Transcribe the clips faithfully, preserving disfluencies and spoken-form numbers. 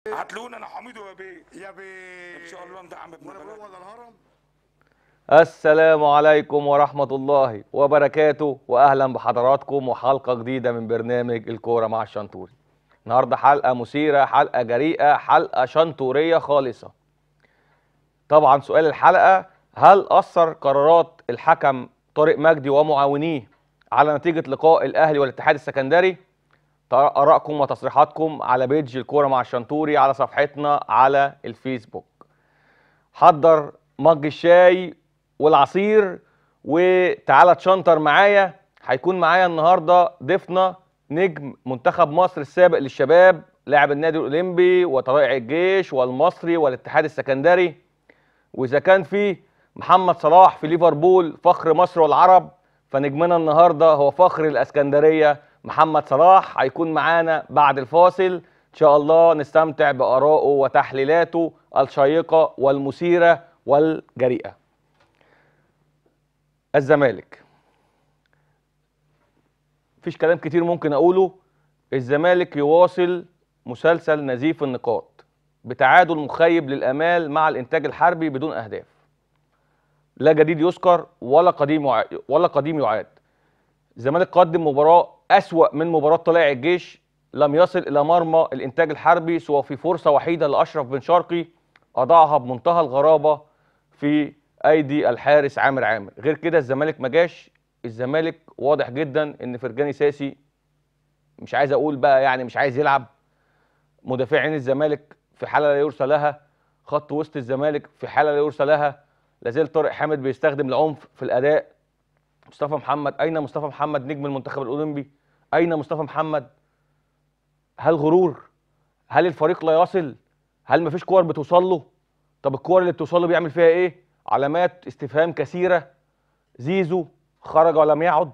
هتلاقوني انا حميد يا بيه يا بيه ان شاء الله انت عم ابن وانا بقول بلد. ولا الهرم. السلام عليكم ورحمة الله وبركاته، وأهلا بحضراتكم وحلقة جديدة من برنامج الكورة مع الشنتوري. النهاردة حلقة مثيرة، حلقة جريئة، حلقة شنتورية خالصة. طبعا سؤال الحلقة: هل أثر قرارات الحكم طارق مجدي ومعاونيه على نتيجة لقاء الأهلي والاتحاد السكندري؟ آرائكم وتصريحاتكم على بيج الكورة مع الشنتوري على صفحتنا على الفيسبوك. حضر مج الشاي والعصير وتعالى تشنطر معايا. هيكون معايا النهارده ضيفنا نجم منتخب مصر السابق للشباب، لاعب النادي الاولمبي وطلائع الجيش والمصري والاتحاد السكندري. واذا كان في محمد صلاح في ليفربول فخر مصر والعرب، فنجمنا النهارده هو فخر الاسكندريه محمد صلاح. هيكون معانا بعد الفاصل ان شاء الله، نستمتع بارائه وتحليلاته الشيقه والمثيره والجريئه. الزمالك، مفيش كلام كتير ممكن اقوله. الزمالك يواصل مسلسل نزيف النقاط بتعادل مخيب للامال مع الانتاج الحربي بدون اهداف. لا جديد يذكر ولا قديم يعاد ولا قديم يعاد. الزمالك قدم مباراه اسوأ من مباراه طلائع الجيش، لم يصل الى مرمى الانتاج الحربي سوى في فرصه وحيده لاشرف بن شرقي اضاعها بمنتهى الغرابه في ايدي الحارس عامر عامر. غير كده الزمالك ما جاش. الزمالك واضح جدا ان فرجاني ساسي، مش عايز اقول بقى يعني مش عايز يلعب. مدافعين الزمالك في حاله لا يرثى لها، خط وسط الزمالك في حاله لا يرثى لها. لازال طارق حامد بيستخدم العنف في الاداء. مصطفى محمد، اين مصطفى محمد نجم المنتخب الاولمبي؟ اين مصطفى محمد؟ هل غرور؟ هل الفريق لا يصل؟ هل مفيش كور بتوصل له؟ طب الكور اللي بتوصل له بيعمل فيها ايه؟ علامات استفهام كثيره. زيزو خرج ولم يعد،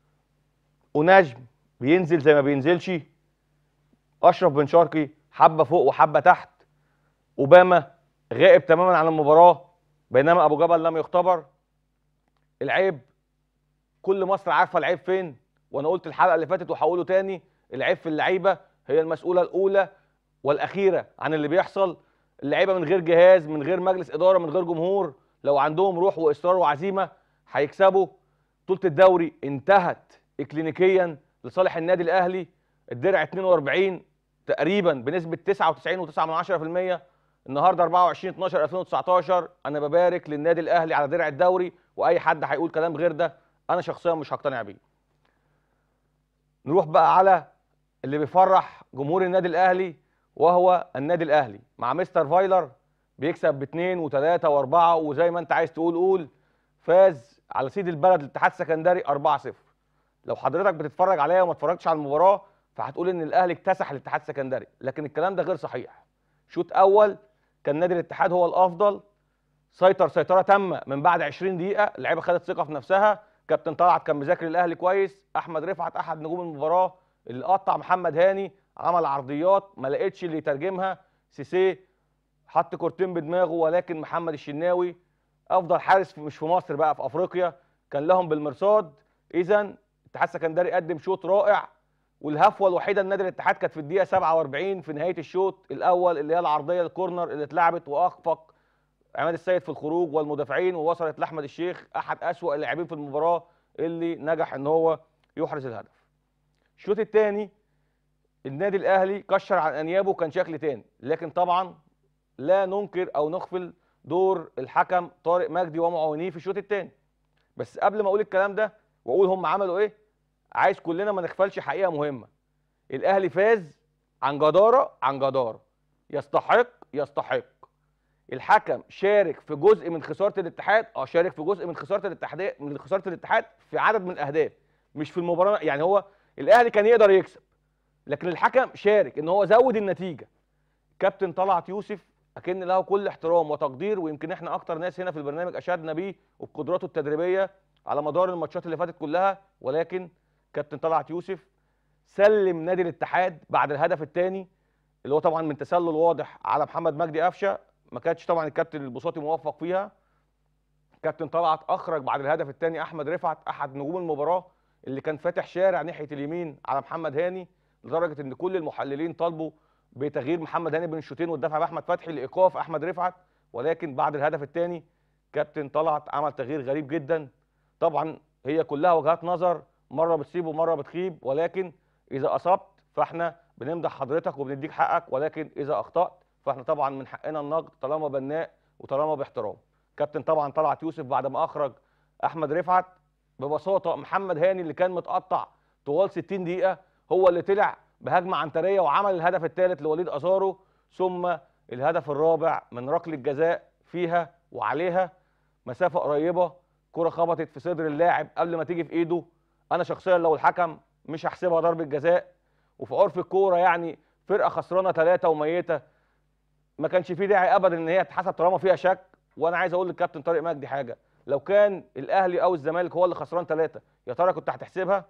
ونجم بينزل زي ما بينزلش، اشرف بن شرقي حبه فوق وحبه تحت، اوباما غائب تماما عن المباراه بينما ابو جبل لم يختبر. العيب كل مصر عارفه العيب فين، وانا قلت الحلقه اللي فاتت وهقوله تاني: العيب في اللعيبه، هي المسؤوله الاولى والاخيره عن اللي بيحصل. اللعيبه من غير جهاز، من غير مجلس اداره، من غير جمهور، لو عندهم روح واصرار وعزيمه هيكسبوا. بطوله الدوري انتهت اكلينيكيا لصالح النادي الاهلي. الدرع اتنين واربعين تقريبا بنسبه تسعة وتسعين وتسعة من عشرة في المية. النهارده اربعة وعشرين اتناشر الفين وتسعتاشر. انا ببارك للنادي الاهلي على درع الدوري، واي حد هيقول كلام غير ده انا شخصيا مش هقتنع بيه. نروح بقى على اللي بيفرح جمهور النادي الاهلي، وهو النادي الاهلي مع مستر فايلر بيكسب باثنين وثلاثه واربعه، وزي ما انت عايز تقول قول. فاز على سيد البلد الاتحاد السكندري اربعة صفر. لو حضرتك بتتفرج عليا وما اتفرجتش على المباراه فهتقول ان الاهلي اكتسح الاتحاد السكندري، لكن الكلام ده غير صحيح. شوط اول كان نادي الاتحاد هو الافضل، سيطر سيطره تامه من بعد عشرين دقيقه. اللعيبه خدت ثقه في نفسها. كابتن طلعت كان مذاكر الاهلي كويس. احمد رفعت احد نجوم المباراه اللي قطع محمد هاني، عمل عرضيات ما لقيتش اللي يترجمها. سيسي حط كورتين بدماغه، ولكن محمد الشناوي افضل حارس مش في مصر بقى في افريقيا كان لهم بالمرصاد. اذا الاتحاد السكندري قدم شوط رائع، والهفوه الوحيده لنادي الاتحاد كانت في الدقيقه سبعة واربعين في نهايه الشوط الاول، اللي هي العرضيه الكورنر اللي اتلعبت واخفق عماد السيد في الخروج والمدافعين، ووصلت لاحمد الشيخ احد اسوأ اللاعبين في المباراه اللي نجح ان هو يحرز الهدف. الشوط الثاني النادي الاهلي كشر عن انيابه، كان شكل تاني، لكن طبعا لا ننكر او نغفل دور الحكم طارق مجدي ومعاونيه في الشوط الثاني. بس قبل ما اقول الكلام ده واقول هم عملوا ايه، عايز كلنا ما نغفلش حقيقه مهمه. الاهلي فاز عن جداره، عن جداره، يستحق يستحق. الحكم شارك في جزء من خساره الاتحاد، اه شارك في جزء من خساره الاتحاد، من خساره الاتحاد في عدد من الاهداف، مش في المباراه. يعني هو الاهلي كان يقدر يكسب، لكن الحكم شارك ان هو زود النتيجه. كابتن طلعت يوسف اكن له كل احترام وتقدير، ويمكن احنا اكتر ناس هنا في البرنامج اشدنا بيه وبقدراته التدريبيه على مدار الماتشات اللي فاتت كلها، ولكن كابتن طلعت يوسف سلم نادي الاتحاد بعد الهدف الثاني اللي هو طبعا من تسلل واضح على محمد مجدي قفشه. ما كانش طبعا الكابتن البساطي موفق فيها. كابتن طلعت اخرج بعد الهدف الثاني احمد رفعت احد نجوم المباراه اللي كان فاتح شارع ناحيه اليمين على محمد هاني، لدرجه ان كل المحللين طالبوا بتغيير محمد هاني بين الشوطين والدفع باحمد فتحي لايقاف احمد رفعت، ولكن بعد الهدف الثاني كابتن طلعت عمل تغيير غريب جدا. طبعا هي كلها وجهات نظر، مره بتصيب ومره بتخيب، ولكن اذا اصبت فاحنا بنمدح حضرتك وبنديك حقك، ولكن اذا اخطات فاحنا طبعا من حقنا النقد طالما بناء وطالما باحترام. كابتن طبعا طلعت يوسف بعد ما اخرج احمد رفعت ببساطه محمد هاني اللي كان متقطع طوال ستين دقيقه هو اللي طلع بهجمه عنتريه وعمل الهدف الثالث لوليد ازارو، ثم الهدف الرابع من ركله جزاء فيها وعليها مسافه قريبه، كره خبطت في صدر اللاعب قبل ما تيجي في ايده. انا شخصيا لو الحكم مش هحسبها ضربه جزاء، وفي عرف الكوره يعني فرقه خسرانه ثلاثه وميته ما كانش فيه داعي ابدا ان هي تتحسب طالما فيها شك. وانا عايز اقول للكابتن طارق مجدي حاجه، لو كان الاهلي او الزمالك هو اللي خسران ثلاثه يا ترى كنت هتحسبها؟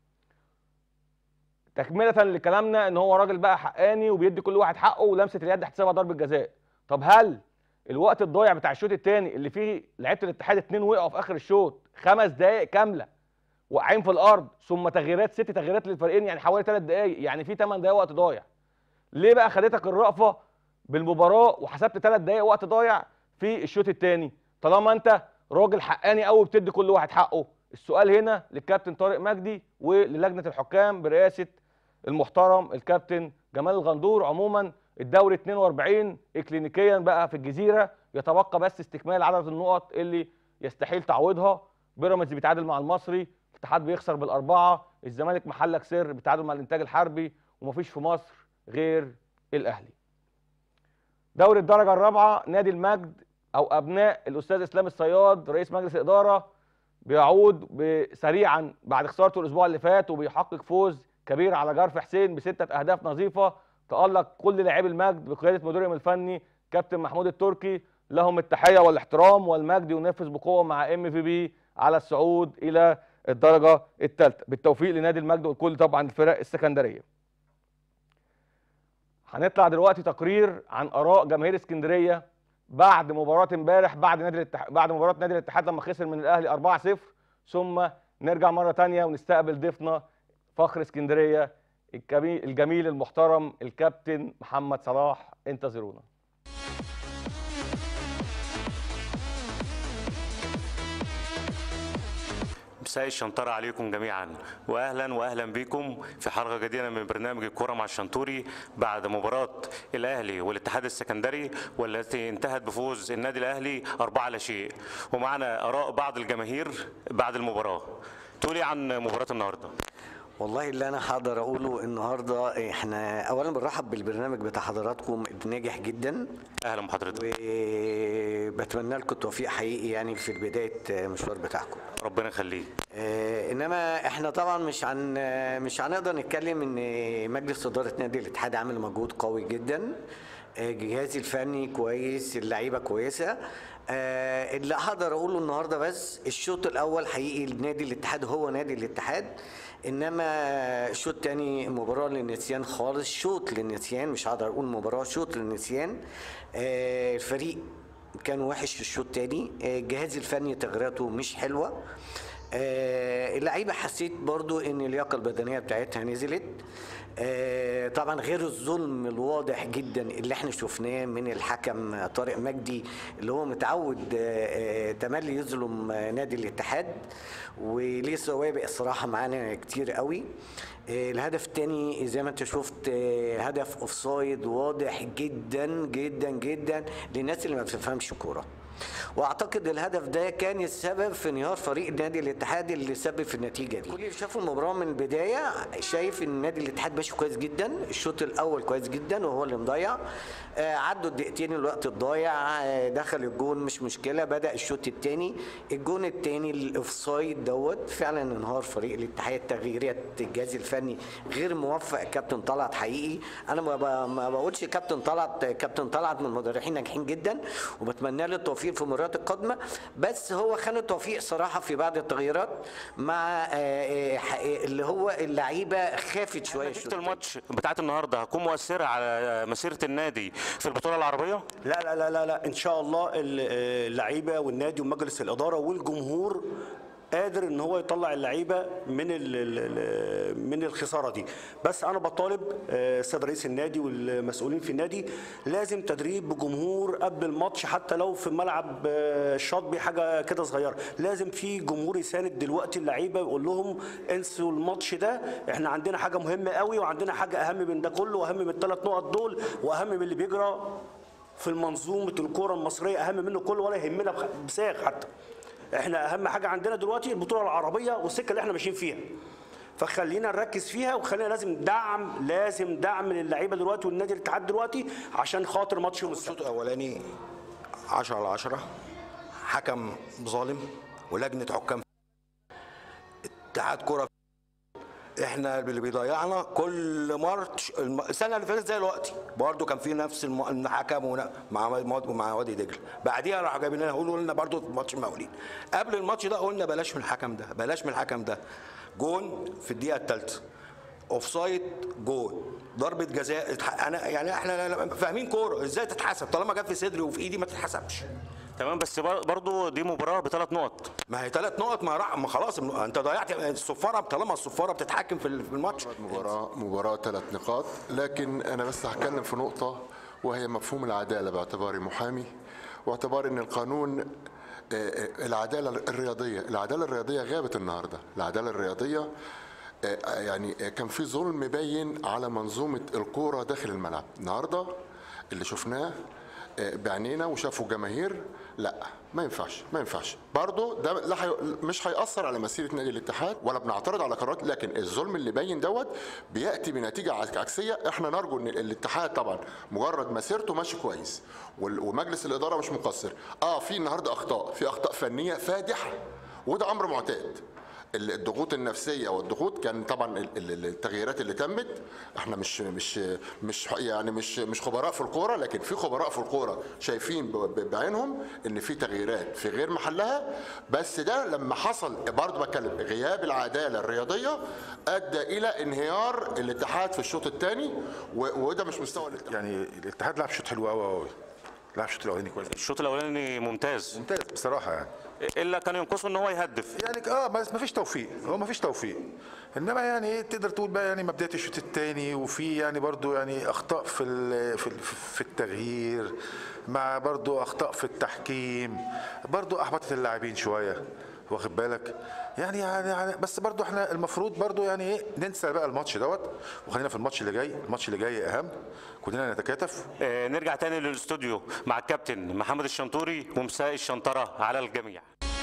تكمله لكلامنا ان هو راجل بقى حقاني وبيدي كل واحد حقه ولمسه اليد هتحسبها ضربه جزاء. طب هل الوقت الضايع بتاع الشوط الثاني اللي فيه لعيبه الاتحاد اتنين وقعوا في اخر الشوط خمس دقائق كامله واقعين في الارض، ثم تغييرات ست تغييرات للفريقين يعني حوالي ثلاث دقائق، يعني في ثمان دقائق وقت ضايع. ليه بقى خدتك الرأفه بالمباراه وحسبت ثلاث دقائق وقت ضايع في الشوط الثاني طالما انت راجل حقاني قوي بتدي كل واحد حقه؟ السؤال هنا للكابتن طارق مجدي وللجنه الحكام برئاسه المحترم الكابتن جمال الغندور. عموما الدوري اتنين واربعين اكلينيكيا بقى في الجزيره، يتبقى بس استكمال عدد النقط اللي يستحيل تعويضها. بيراميدز بيتعادل مع المصري، الاتحاد بيخسر بالاربعه، الزمالك محلك سر بيتعادل مع الانتاج الحربي، ومفيش في مصر غير الاهلي. دوري الدرجه الرابعه نادي المجد او ابناء الاستاذ اسلام الصياد رئيس مجلس الاداره بيعود سريعا بعد خسارته الاسبوع اللي فات وبيحقق فوز كبير على جرف حسين بسته اهداف نظيفه. تالق كل لاعبي المجد بقياده مديرهم الفني كابتن محمود التركي، لهم التحيه والاحترام، والمجد ينافس بقوه مع ام في بي على الصعود الى الدرجه الثالثه. بالتوفيق لنادي المجد وكل طبعا الفرق السكندريه. هنطلع دلوقتي تقرير عن اراء جماهير اسكندريه بعد مباراه امبارح، بعد نادي الاتحاد، بعد مباراه نادي الاتحاد لما خسر من الاهلي اربعه صفر، ثم نرجع مره ثانيه ونستقبل ضيفنا فخر اسكندريه الجميل المحترم الكابتن محمد صلاح. انتظرونا. مساء الشنطرة عليكم جميعا، واهلا واهلا بكم في حلقه جديده من برنامج الكره مع الشنطوري بعد مباراه الاهلي والاتحاد السكندري والتي انتهت بفوز النادي الاهلي اربعه لا شيء. ومعنا اراء بعض الجماهير بعد المباراه. تقولي عن مباراه النهارده؟ والله اللي انا هقدر اقوله النهارده، احنا اولا بنرحب بالبرنامج بتاع حضراتكم ناجح جدا. اهلا بحضرتك وبتمنى لكم التوفيق حقيقي يعني في بدايه المشوار بتاعكم. ربنا يخليك. اه انما احنا طبعا مش عن مش هنقدر نتكلم ان مجلس اداره نادي الاتحاد عامل مجهود قوي جدا، الجهاز الفني كويس، اللعيبه كويسه. آه اللي هقدر اقوله النهارده بس الشوط الاول حقيقي نادي الاتحاد هو نادي الاتحاد، انما الشوط الثاني مباراه للنسيان خالص، شوط للنسيان، مش هقدر اقول مباراه، شوط للنسيان. آه الفريق كان وحش في الشوط الثاني، آه الجهاز الفني تغييراته مش حلوه، آه اللعيبه حسيت برضو ان اللياقه البدنيه بتاعتها نزلت. آه طبعا غير الظلم الواضح جدا اللي احنا شفناه من الحكم طارق مجدي اللي هو متعود آه تملي يظلم آه نادي الاتحاد، وليه سوابق الصراحه معانا كتير قوي. آه الهدف الثاني زي ما انت شفت آه هدف اوفسايد واضح جدا جدا جدا للناس اللي ما بتفهمش كوره، واعتقد الهدف ده كان السبب في انهيار فريق نادي الاتحاد اللي سبب في النتيجه دي. كل اللي شافوا المباراه من البدايه شايف ان نادي الاتحاد ماشي كويس جدا، الشوط الاول كويس جدا وهو اللي مضيع، آه عدوا الدقيقتين الوقت الضايع، آه دخل الجون مش مشكله، بدا الشوط الثاني، الجون الثاني الاوفسايد دوت فعلا انهار فريق الاتحاد، تغييرات الجهاز الفني غير موفق. كابتن طلعت حقيقي انا ما بقولش كابتن طلعت، كابتن طلعت من المدربين ناجحين جدا وبتمنى له التوفيق في المباريات القادمه، بس هو خان التوفيق صراحه في بعض التغييرات مع اللي هو اللعيبه خافت شويه. نتيجه الماتش بتاعت النهارده هتكون مؤثره على مسيره النادي في البطوله العربيه؟ لا لا لا لا, لا. ان شاء الله اللعيبه والنادي ومجلس الاداره والجمهور قادر ان هو يطلع اللعيبه من من الخساره دي. بس انا بطالب السيد رئيس النادي والمسؤولين في النادي لازم تدريب بجمهور قبل الماتش، حتى لو في ملعب الشاطبي حاجه كده صغيره، لازم في جمهور يساند دلوقتي اللعيبه ويقول لهم انسوا الماتش ده، احنا عندنا حاجه مهمه قوي وعندنا حاجه اهم من ده كله، واهم من الثلاث نقط دول، واهم من اللي بيجرى في المنظومه الكره المصريه، اهم منه كله ولا يهمنا بساغ حتى. احنا اهم حاجه عندنا دلوقتي البطوله العربيه والسكه اللي احنا ماشيين فيها، فخلينا نركز فيها، وخلينا لازم دعم لازم دعم للعيبه دلوقتي والنادي الاتحاد دلوقتي عشان خاطر ماتش يوم السبت. الشوط الاولاني عشرة على عشرة، حكم ظالم ولجنه حكام اتحاد كره. احنا اللي بيضيعنا كل ماتش. السنه اللي فاتت زي دلوقتي برضه كان في نفس الحكم مع مع وادي دجله، بعديها راحوا جايبين لنا قولوا لنا برضه ماتش المقاولين. قبل الماتش ده قلنا بلاش من الحكم ده، بلاش من الحكم ده. جون في الدقيقه الثالثه، اوفسايد، جون، ضربه جزاء. انا يعني احنا فاهمين كوره ازاي تتحسب، طالما جت في صدري وفي ايدي ما تتحسبش. تمام، بس برضه دي مباراه بثلاث نقط. ما هي ثلاث نقط، ما راح ما خلاص انت ضيعت الصفاره، طالما الصفاره بتتحكم في الماتش. مباراه مباراه ثلاث نقاط، لكن انا بس هتكلم في نقطه وهي مفهوم العداله باعتباري محامي، واعتبار ان القانون العداله الرياضيه، العداله الرياضيه غابت النهارده، العداله الرياضيه يعني كان في ظلم مبين على منظومه الكوره داخل الملعب. النهارده اللي شفناه بعينينا وشافوا الجماهير، لا ما ينفعش ما ينفعش برضه ده لا حي... مش هيأثر على مسيره نادي الاتحاد ولا بنعترض على قرارات، لكن الظلم اللي باين دوت بياتي بنتيجه عكسيه. احنا نرجو ان الاتحاد طبعا مجرد مسيرته ماشي كويس ومجلس الاداره مش مقصر. اه في النهارده اخطاء، في اخطاء فنيه فادحه وده امر معتاد. الضغوط النفسيه والضغوط كان طبعا التغييرات اللي تمت، احنا مش مش مش يعني مش مش خبراء في الكوره، لكن في خبراء في الكوره شايفين بعينهم ان في تغييرات في غير محلها. بس ده لما حصل برضه بتكلم غياب العداله الرياضيه ادى الى انهيار الاتحاد في الشوط الثاني، وده مش مستوى الاتحاد. يعني الاتحاد لعب شوط حلو قوي قوي، لعب الشوط الاولاني كويس. الشوط الاولاني ممتاز ممتاز بصراحه يعني، الا كان ينقصه ان هو يهدف يعني اه ما فيش توفيق، هو ما فيش توفيق. انما يعني ايه تقدر تقول بقى يعني مبدئيا الشوط الثاني وفي يعني برضو يعني اخطاء في في في التغيير، مع برضو اخطاء في التحكيم، برضو احبطت اللاعبين شويه، واخد بالك يعني يعني بس برضو احنا المفروض برضو يعني ايه ننسى بقى الماتش دوت وخلينا في الماتش اللي جاي. الماتش اللي جاي اهم، كلنا نتكاتف. آه نرجع تاني للاستوديو مع الكابتن محمد الشنتوري ومساء الشنطره على الجميع.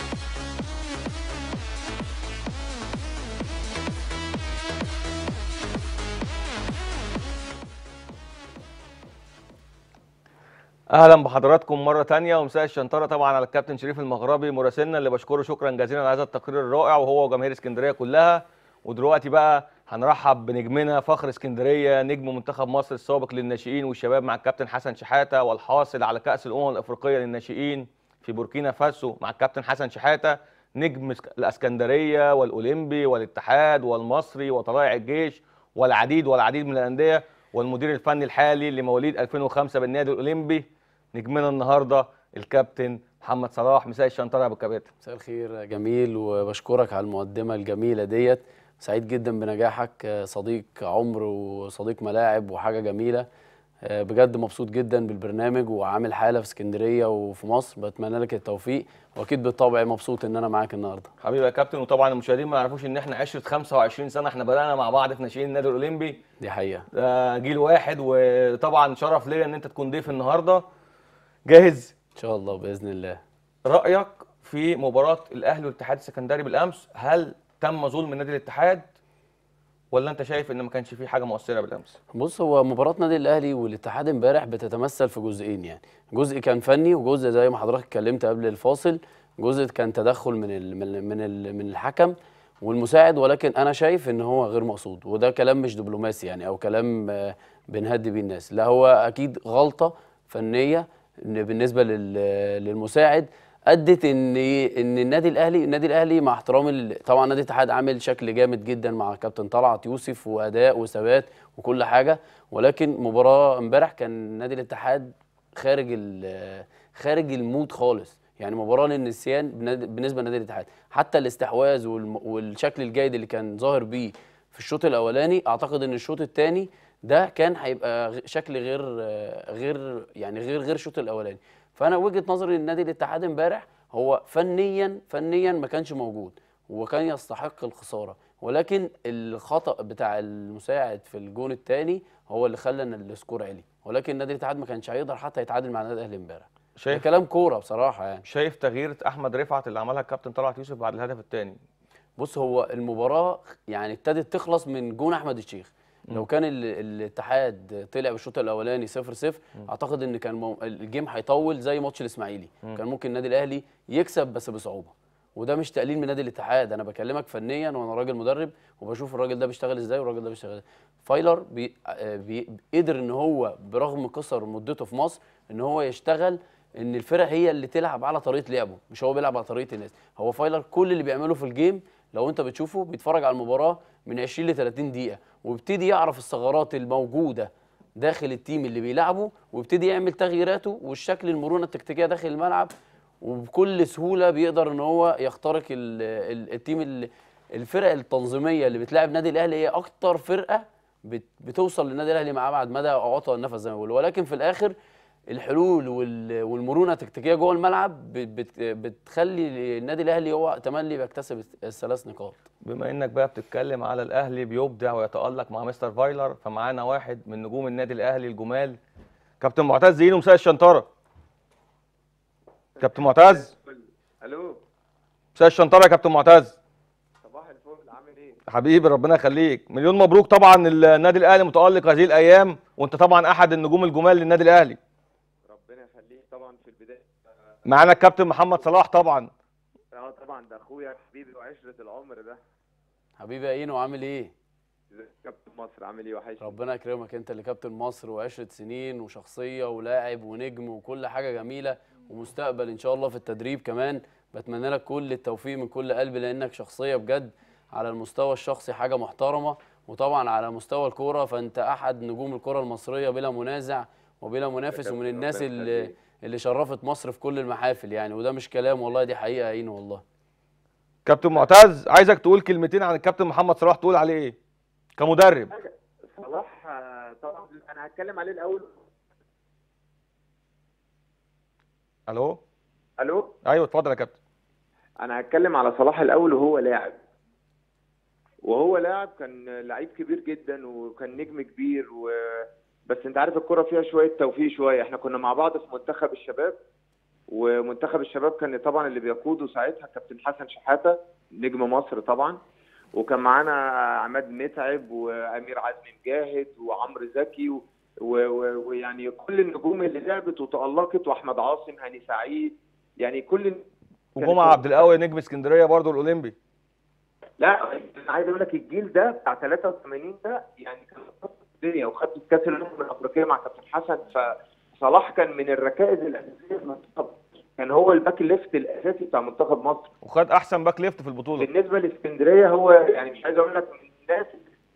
اهلا بحضراتكم مره تانية ومساء الشنطره طبعا على الكابتن شريف المغربي مراسلنا اللي بشكره شكرا جزيلا على هذا التقرير الرائع وهو وجماهير اسكندريه كلها. ودلوقتي بقى هنرحب بنجمنا فخر اسكندريه نجم منتخب مصر السابق للناشئين والشباب مع الكابتن حسن شحاته، والحاصل على كاس الامم الافريقيه للناشئين في بوركينا فاسو مع الكابتن حسن شحاته، نجم الاسكندريه والاولمبي والاتحاد والمصري وطلائع الجيش والعديد والعديد من الانديه، والمدير الفني الحالي لمواليد ألفين وخمسة بالنادي الاولمبي. نجمنا النهارده الكابتن محمد صلاح. مساء الشنطره يا ابو كباتن. مساء الخير جميل، وبشكرك على المقدمه الجميله ديت. سعيد جدا بنجاحك، صديق عمر وصديق ملاعب وحاجه جميله بجد. مبسوط جدا بالبرنامج وعامل حاله في اسكندريه وفي مصر، بتمنى لك التوفيق، واكيد بالطبع مبسوط ان انا معاك النهارده. حبيبي يا كابتن، وطبعا المشاهدين ما يعرفوش ان احنا عشره خمسة وعشرين سنه احنا بدانا مع بعض في ناشئين النادي الاولمبي. دي حقيقه، ده جيل واحد، وطبعا شرف ليا ان انت تكون ضيف النهارده. جاهز؟ ان شاء الله باذن الله. رايك في مباراه الاهلي والاتحاد السكندري بالامس، هل تم ظلم نادي الاتحاد ولا انت شايف ان ما كانش فيه حاجه مؤثره بالامس؟ بص، هو مباراه نادي الاهلي والاتحاد امبارح بتتمثل في جزئين، يعني جزء كان فني وجزء زي ما حضرتك اتكلمت قبل الفاصل، جزء كان تدخل من ال من ال من, ال من الحكم والمساعد، ولكن انا شايف ان هو غير مقصود، وده كلام مش دبلوماسي يعني او كلام بنهدي بيه الناس، لا هو اكيد غلطه فنيه بالنسبه للمساعد ادت ان ان النادي الاهلي النادي الاهلي مع احترامي طبعا نادي الاتحاد عامل شكل جامد جدا مع كابتن طلعت يوسف واداء وثبات وكل حاجه، ولكن مباراه امبارح كان نادي الاتحاد خارج خارج المود خالص. يعني مباراه للنسيان بالنسبه لنادي الاتحاد. حتى الاستحواذ والشكل الجيد اللي كان ظاهر بيه في الشوط الاولاني، اعتقد ان الشوط الثاني ده كان هيبقى شكل غير غير يعني غير غير الشوط الاولاني. فانا وجهه نظري ان نادي الاتحاد امبارح هو فنيا فنيا ما كانش موجود وكان يستحق الخساره، ولكن الخطا بتاع المساعد في الجون الثاني هو اللي خلى ان السكور عالي، ولكن نادي الاتحاد ما كانش هيقدر حتى يتعادل مع النادي الاهلي امبارح. شايف كلام كوره بصراحه يعني. شايف تغيير احمد رفعت اللي عملها الكابتن طلعت يوسف بعد الهدف الثاني؟ بص، هو المباراه يعني ابتدت تخلص من جون احمد الشيخ. لو كان الاتحاد طلع بالشوط الاولاني صفر صفر اعتقد ان كان مو... الجيم هيطول زي ماتش الاسماعيلي، كان ممكن النادي الاهلي يكسب بس بصعوبه. وده مش تقليل من نادي الاتحاد، انا بكلمك فنيا وانا راجل مدرب وبشوف الراجل ده بيشتغل ازاي والراجل ده بيشتغل ازاي. فايلر بي... بي... قدر ان هو برغم قصر مدته في مصر ان هو يشتغل ان الفرق هي اللي تلعب على طريقه لعبه، مش هو بيلعب على طريقه الناس. هو فايلر كل اللي بيعمله في الجيم لو انت بتشوفه بيتفرج على المباراه من عشرين ل ثلاثين دقيقه، وبيبتدي يعرف الثغرات الموجوده داخل التيم اللي بيلعبه ويبتدي يعمل تغييراته والشكل المرونه التكتيكيه داخل الملعب، وبكل سهوله بيقدر ان هو يخترق ال ال التيم. الفرق التنظيميه اللي بتلاعب نادي الاهلي هي اكتر فرقه بتوصل للنادي الاهلي مع ابعد مدى عطى النفس زي ما بيقولوا، ولكن في الاخر الحلول والمرونه التكتيكيه جوه الملعب بتخلي النادي الاهلي هو تملي بيكتسب الثلاث نقاط. بما انك بقى بتتكلم على الاهلي بيبدع ويتالق مع مستر فايلر، فمعانا واحد من نجوم النادي الاهلي الجمال، كابتن معتز زينو مساء الشنطره. كابتن معتز. الو. مساء الشنطره يا كابتن معتز. صباح الفل، عامل ايه؟ حبيبي ربنا يخليك، مليون مبروك. طبعا النادي الاهلي متالق هذه الايام وانت طبعا احد النجوم الجمال للنادي الاهلي. ربنا يخليك. طبعا في البدايه معانا الكابتن محمد صلاح طبعا. اه طبعا ده اخويا حبيبي وعشره العمر ده. حبيبي يا اينو، عامل ايه؟ كابتن مصر عامل ايه؟ وحشني. ربنا يكرمك، انت اللي كابتن مصر وعشره سنين وشخصيه ولاعب ونجم وكل حاجه جميله ومستقبل ان شاء الله في التدريب كمان. بتمنى لك كل التوفيق من كل قلبي لانك شخصيه بجد على المستوى الشخصي حاجه محترمه، وطبعا على مستوى الكوره فانت احد نجوم الكره المصريه بلا منازع وبلا منافس، ومن الناس اللي اللي شرفت مصر في كل المحافل يعني، وده مش كلام والله، دي حقيقه يا اينو والله. كابتن معتز عايزك تقول كلمتين عن الكابتن محمد صلاح، تقول عليه ايه كمدرب؟ صلاح طبعا انا هتكلم عليه الاول. الو. الو. ايوه اتفضل يا كابتن. انا هتكلم على صلاح الاول. وهو لاعب وهو لاعب كان لعيب كبير جدا وكان نجم كبير و... بس انت عارف الكرة فيها شويه توفيق شويه. احنا كنا مع بعض في منتخب الشباب، ومنتخب الشباب كان طبعا اللي بيقوده ساعتها كابتن حسن شحاته نجم مصر طبعا، وكان معانا عماد متعب وامير عزمي مجاهد وعمرو زكي ويعني و... و... كل النجوم اللي لعبت وتألقت، واحمد عاصم، هاني سعيد، يعني كل وجمعه عبد القوي نجم اسكندريه برضو الاولمبي. لا انا عايز اقول لك الجيل ده بتاع ثلاثة وثمانين ده يعني كان الدنيا، وخدت كاس الامم الافريقيه مع كابتن حسن. فصلاح كان من الركائز الاساسيه في المنتخب، كان هو الباك ليفت الاساسي بتاع منتخب مصر، وخد احسن باك ليفت في البطوله. بالنسبه لاسكندريه هو يعني مش عايز اقول لك من الناس.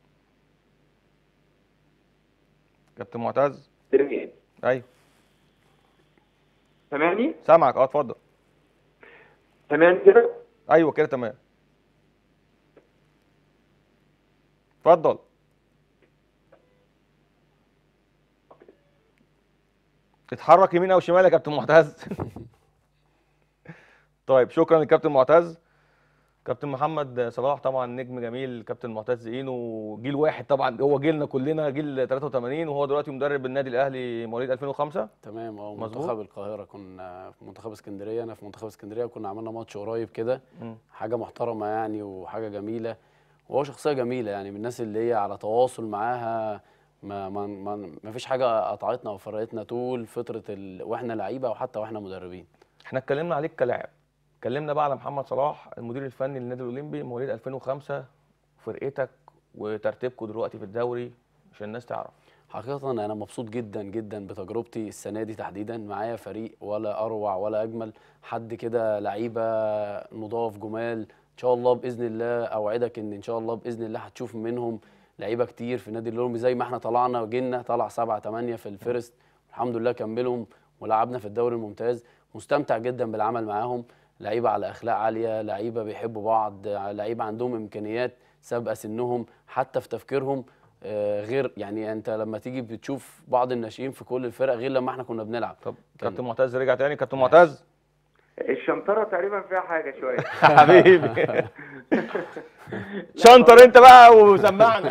كابتن معتز. ايوه سامعني؟ سامعك اه اتفضل. تمام كده؟ ايوه كده تمام. اتفضل. اتحرك يمين او شمال يا كابتن معتز. طيب شكرا للكابتن معتز. كابتن محمد صلاح طبعا نجم جميل، كابتن معتز اينو جيل واحد طبعا، هو جيلنا كلنا جيل ثلاثة وثمانين، وهو دلوقتي مدرب النادي الاهلي مواليد ألفين وخمسة. تمام اه. منتخب القاهره كنا في منتخب اسكندريه، انا في منتخب اسكندريه كنا عملنا ماتش قريب كده، حاجه محترمه يعني وحاجه جميله، وهو شخصيه جميله يعني من الناس اللي هي على تواصل معاها، ما ما ما, ما فيش حاجه قطعتنا وفرقتنا طول فتره ال... واحنا لعيبه وحتى واحنا مدربين. احنا اتكلمنا عليك كلاعب، اتكلمنا بقى على محمد صلاح المدير الفني للنادي الاولمبي مواليد ألفين وخمسة، فرقتك وترتيبكم دلوقتي في الدوري عشان الناس تعرف. حقيقه انا مبسوط جدا جدا بتجربتي السنه دي تحديدا، معايا فريق ولا اروع ولا اجمل، حد كده لعيبه نضاف جمال ان شاء الله باذن الله. اوعدك ان ان شاء الله باذن الله هتشوف منهم لعيبه كتير في النادي الاولمبي، زي ما احنا طلعنا وجينا طلع سبعة ثمانية في الفيرست الحمد لله كملهم، ولعبنا في الدوري الممتاز، مستمتع جدا بالعمل معاهم. لعيبه على اخلاق عاليه، لعيبه بيحبوا بعض، لعيبه عندهم امكانيات سابقه سنهم حتى في تفكيرهم. آه غير يعني انت لما تيجي بتشوف بعض الناشئين في كل الفرق غير لما احنا كنا بنلعب. طب كابتن معتز رجع تاني. كابتن معتز الشنطره تقريبا فيها حاجه شويه. حبيبي شنطر انت بقى وسمعنا.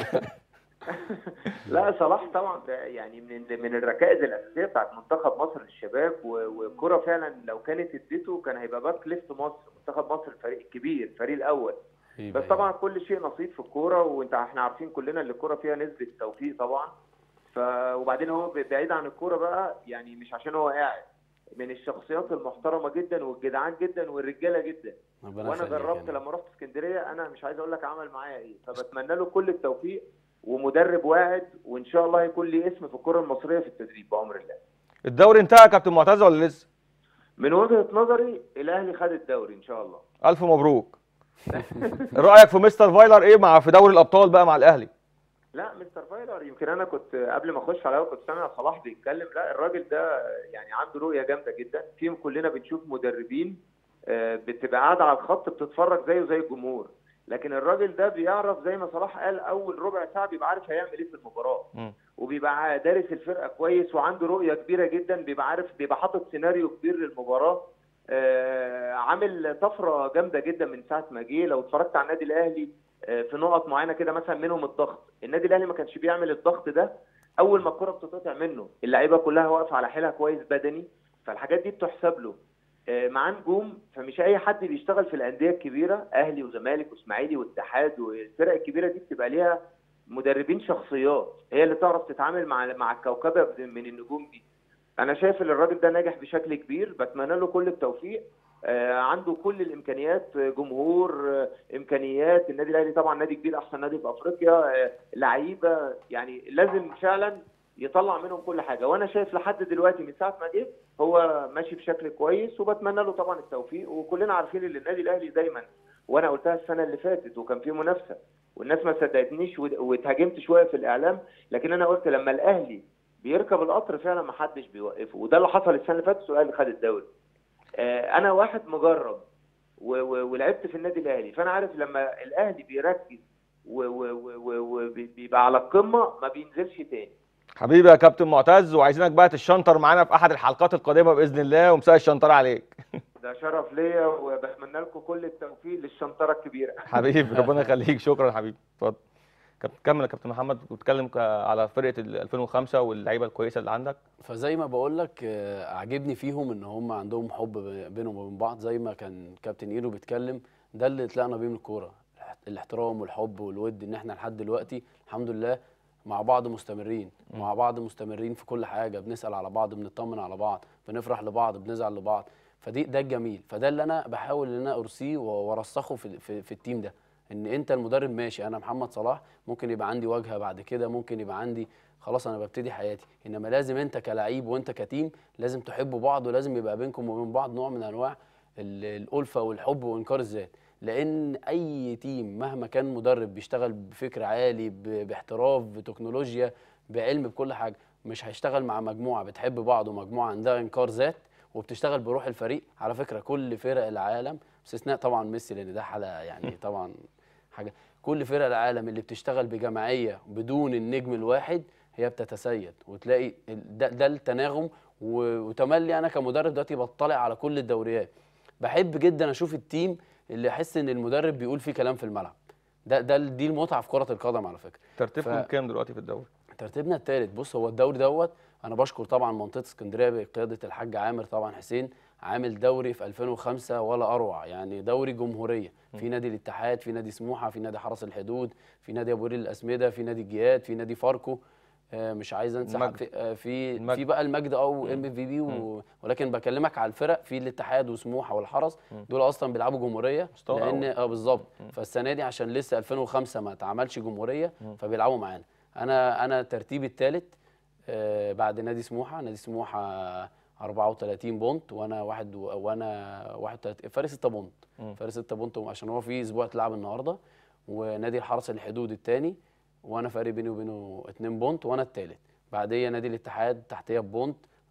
لا صلاح طبعا يعني من من الركائز الاساسيه بتاعت منتخب مصر للشباب، والكره فعلا لو كانت اديته كان هيبقى باك ليفت مصر، منتخب مصر الفريق الكبير، الفريق الاول. بس طبعا كل شيء نصيب في الكوره، وانت احنا عارفين كلنا ان الكوره فيها نسبه توفيق طبعا. ف وبعدين هو بعيد عن الكوره بقى، يعني مش عشان هو قاعد، من الشخصيات المحترمه جدا والجدعان جدا والرجاله جدا. وانا جربت يعني. لما رحت اسكندريه انا مش عايز اقول لك عمل معايا ايه، فبتمنى له كل التوفيق، ومدرب واعد، وان شاء الله هيكون ليه اسم في الكره المصريه في التدريب بامر الله. الدوري انتهى يا كابتن معتز ولا لسه؟ من وجهه نظري الاهلي خد الدوري ان شاء الله. الف مبروك. رايك في مستر فايلر ايه مع في دوري الابطال بقى مع الاهلي؟ لا مستر فايلر يمكن انا كنت قبل ما اخش على كنت سامع صلاح بيتكلم، لا الراجل ده يعني عنده رؤيه جامده جدا. فيهم كلنا بنشوف مدربين بتبقى قاعده على الخط بتتفرج زيه زي الجمهور، لكن الراجل ده بيعرف زي ما صلاح قال اول ربع ساعه بيبقى عارف هيعمل ايه في المباراه، م. وبيبقى دارس الفرقه كويس وعنده رؤيه كبيره جدا، بيبقى عارف، بيبقى حاطط سيناريو كبير للمباراه. آه عامل طفره جامده جدا من ساعه ما جه. لو اتفرجت على النادي الاهلي آه في نقط معينه كده، مثلا منهم الضغط، النادي الاهلي ما كانش بيعمل الضغط ده اول ما الكره بتتقطع منه، اللعيبه كلها واقفه على حيلها كويس بدني، فالحاجات دي بتحسب له. معاه نجوم، فمش اي حد بيشتغل في الانديه الكبيره، اهلي وزمالك واسماعيلي واتحاد والفرق الكبيره دي بتبقى ليها مدربين شخصيات هي اللي تعرف تتعامل مع مع الكوكبه من النجوم دي. انا شايف ان الراجل ده ناجح بشكل كبير، بتمنى له كل التوفيق. آه عنده كل الامكانيات، جمهور، آه امكانيات. النادي الاهلي طبعا نادي كبير، احسن نادي في افريقيا، آه لعيبه، يعني لازم فعلا يطلع منهم كل حاجه. وانا شايف لحد دلوقتي من ساعه ما جه هو ماشي بشكل كويس، وبتمنى له طبعا التوفيق. وكلنا عارفين ان النادي الاهلي دايما، وانا قلتها السنه اللي فاتت وكان في منافسه والناس ما صدقتنيش واتهاجمت شويه في الاعلام، لكن انا قلت لما الاهلي بيركب القطر فعلا ما حدش بيوقفه، وده اللي حصل السنه اللي فاتت والاهلي خد الدوري. انا واحد مجرب ولعبت في النادي الاهلي، فانا عارف لما الاهلي بيركز وبيبقى على القمه ما بينزلش تاني. حبيبي يا كابتن معتز، وعايزينك بقى تشنطر معانا في احد الحلقات القادمه باذن الله، ومساء الشنطره عليك. ده شرف ليا، وبتمنى لكم كل التوفيق للشنطره الكبيره. حبيبي ربنا يخليك، شكرا حبيبي. اتفضل كمل يا كابتن محمد، بتتكلم على فرقه ألفين وخمسة واللعيبه الكويسه اللي عندك. فزي ما بقول لك عاجبني فيهم ان هم عندهم حب بينهم وبين بعض، زي ما كان كابتن ايرو بيتكلم، ده اللي طلعنا بيه من الكوره، الاحترام والحب والود، ان احنا لحد دلوقتي الحمد لله مع بعض مستمرين، م. مع بعض مستمرين في كل حاجه، بنسال على بعض، بنطمن على بعض، بنفرح لبعض، بنزعل لبعض. فدي ده الجميل، فده اللي انا بحاول ان انا ارسيه وارسخه في, في في التيم ده، ان انت المدرب ماشي، انا محمد صلاح ممكن يبقى عندي واجهه بعد كده، ممكن يبقى عندي خلاص انا ببتدي حياتي، انما لازم انت كلاعب وانت كتيم لازم تحبوا بعض، ولازم يبقى بينكم وبين بعض نوع من انواع الالفه والحب وانكار الذات. لان اي تيم مهما كان مدرب بيشتغل بفكر عالي، باحتراف، بتكنولوجيا، بعلم، بكل حاجه، مش هيشتغل مع مجموعه بتحب بعض ومجموعه عندها انكار ذات وبتشتغل بروح الفريق. على فكره كل فرق العالم باستثناء طبعا ميسي لان ده حاله يعني طبعا حاجه، كل فرق العالم اللي بتشتغل بجماعيه بدون النجم الواحد هي بتتسيد، وتلاقي ده, ده التناغم. وتملي انا كمدرب دلوقتي بطلع على كل الدوريات، بحب جدا اشوف التيم اللي احس ان المدرب بيقول فيه كلام في الملعب. ده ده دي المتعه في كره القدم على فكره. ترتيبكم ف... كام دلوقتي في الدوري؟ ترتيبنا الثالث. بص هو الدوري دوت انا بشكر طبعا منطقه اسكندريه بقياده الحاج عامر طبعا حسين، عامل دوري في ألفين وخمسة ولا اروع، يعني دوري جمهوريه، في نادي الاتحاد، في نادي سموحه، في نادي حرس الحدود، في نادي ابو قير الاسمده، في نادي الجياد، في نادي فاركو، آه مش عايز انسى في آه في المجد. في بقى المجد او ام في بي، ولكن بكلمك على الفرق، في الاتحاد وسموحه والحرس دول اصلا بيلعبوا جمهوريه، لان اه بالظبط. فالسنه دي عشان لسه ألفين وخمسة ما اتعملش جمهوريه فبيلعبوا معانا. انا انا ترتيبي الثالث آه بعد نادي سموحه. نادي سموحه أربعة وثلاثين بونت، وانا واحد وانا واحد وثلاثين، فرق ستة بونت، فرق ستة بونت عشان هو في اسبوع اتلعب النهارده. ونادي الحرس الحدود الثاني، وانا فرق بيني وبينه اتنين بونت، وانا الثالث. بعديه نادي الاتحاد تحتيه بونت،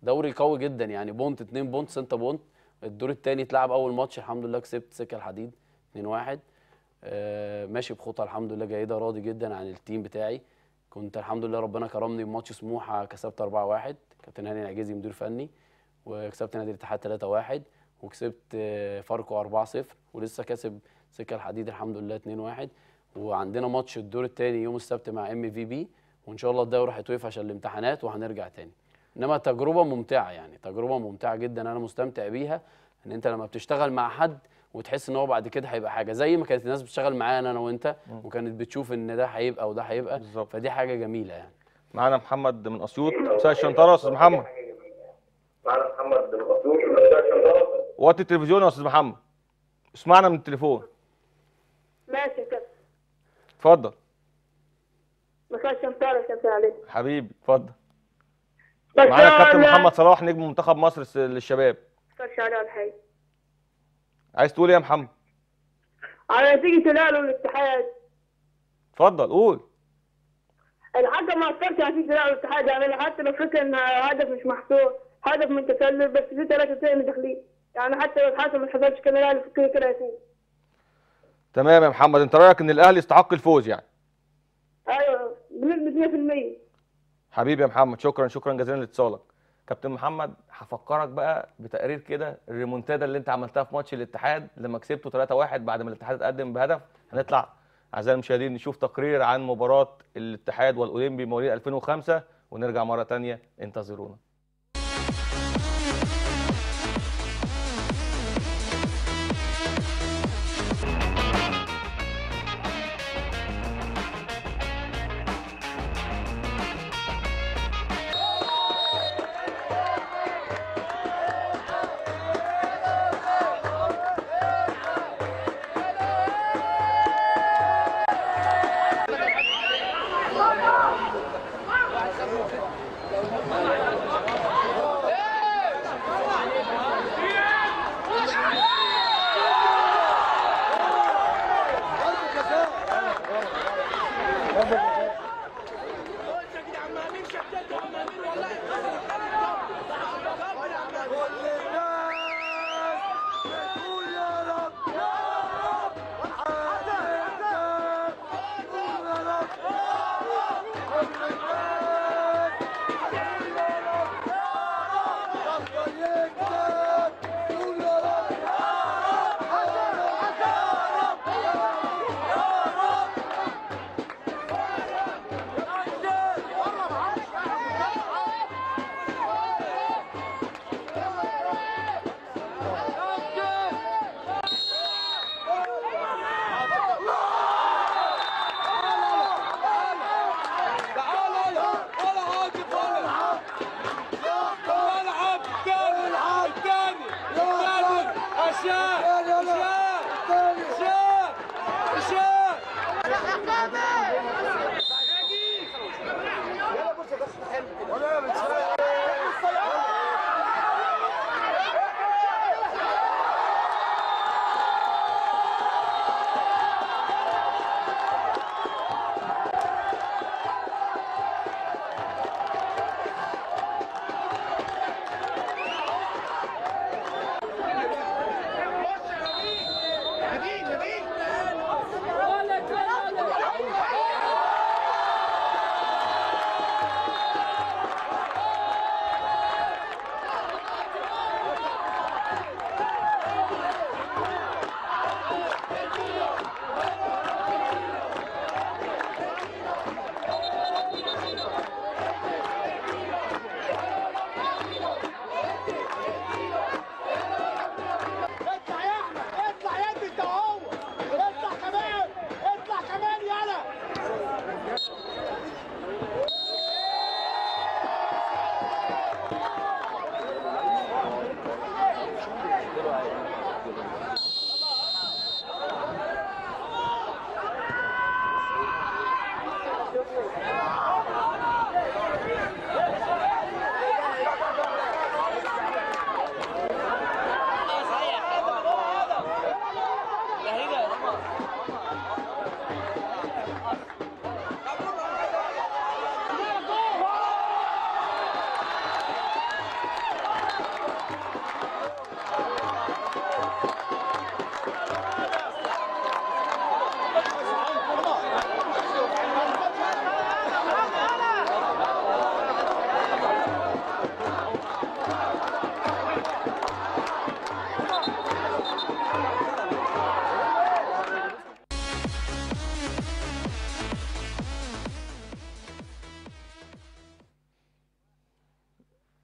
دوري قوي جدا يعني، بونت اتنين بونت ستة بونت. الدور الثاني اتلعب اول ماتش الحمد لله كسبت سكه الحديد اتنين واحد. آه ماشي بخطى الحمد لله جيده، راضي جدا عن التيم بتاعي. كنت الحمد لله ربنا كرمني بماتش سموحه كسبت أربعة واحد، كابتن هاني العجيزي مدير فني، وكسبت نادي الاتحاد تلاتة واحد، وكسبت آه فاركو أربعة صفر، ولسه كاسب سكه الحديد الحمد لله اتنين واحد. وعندنا ماتش الدور الثاني يوم السبت مع ام في بي، وان شاء الله الدوري هيتوقف عشان الامتحانات وهنرجع تاني. انما تجربه ممتعه يعني، تجربه ممتعه جدا انا مستمتع بيها. ان انت لما بتشتغل مع حد وتحس ان هو بعد كده هيبقى حاجه زي ما كانت الناس بتشتغل معانا انا وانت، وكانت بتشوف ان ده هيبقى وده هيبقى بالزبط. فدي حاجه جميله يعني. معانا محمد من اسيوط. مساء الشنطره يا استاذ محمد. معانا محمد من اسيوط. مساء الشنطره. وطي التلفزيون يا استاذ محمد، اسمعنا من التليفون. ماشي يا كابتن. اتفضل. مساء الشنطره يا كابتن علي. حبيبي اتفضل. معانا الكابتن محمد صلاح نجم منتخب مصر للشباب. مش عليه ولا حاجه. عايز تقول ايه يا محمد؟ على نتيجه الاهلي والاتحاد. اتفضل قول. الحكم ما اثرش على نتيجه الاهلي والاتحاد، يعني حتى لو فكر ان هدف مش محسوب، هدف من تسلل بس في ثلاثه تاني داخلين، يعني حتى لو الحكم ما حسبش كان الاهلي فكر كده يا سيدي. تمام يا محمد، انت رايك ان الاهلي يستحق الفوز يعني؟ ايوه بنسبه مية في المية. حبيبي يا محمد، شكرا شكرا جزيلا لاتصالك. كابتن محمد هفكرك بقى بتقرير كده الريمونتادا اللي انت عملتها في ماتش الاتحاد لما كسبته تلاتة واحد بعد ما الاتحاد اتقدم بهدف. هنطلع اعزائي المشاهدين نشوف تقرير عن مباراه الاتحاد والاولمبي مواليد ألفين وخمسة ونرجع مره ثانيه، انتظرونا.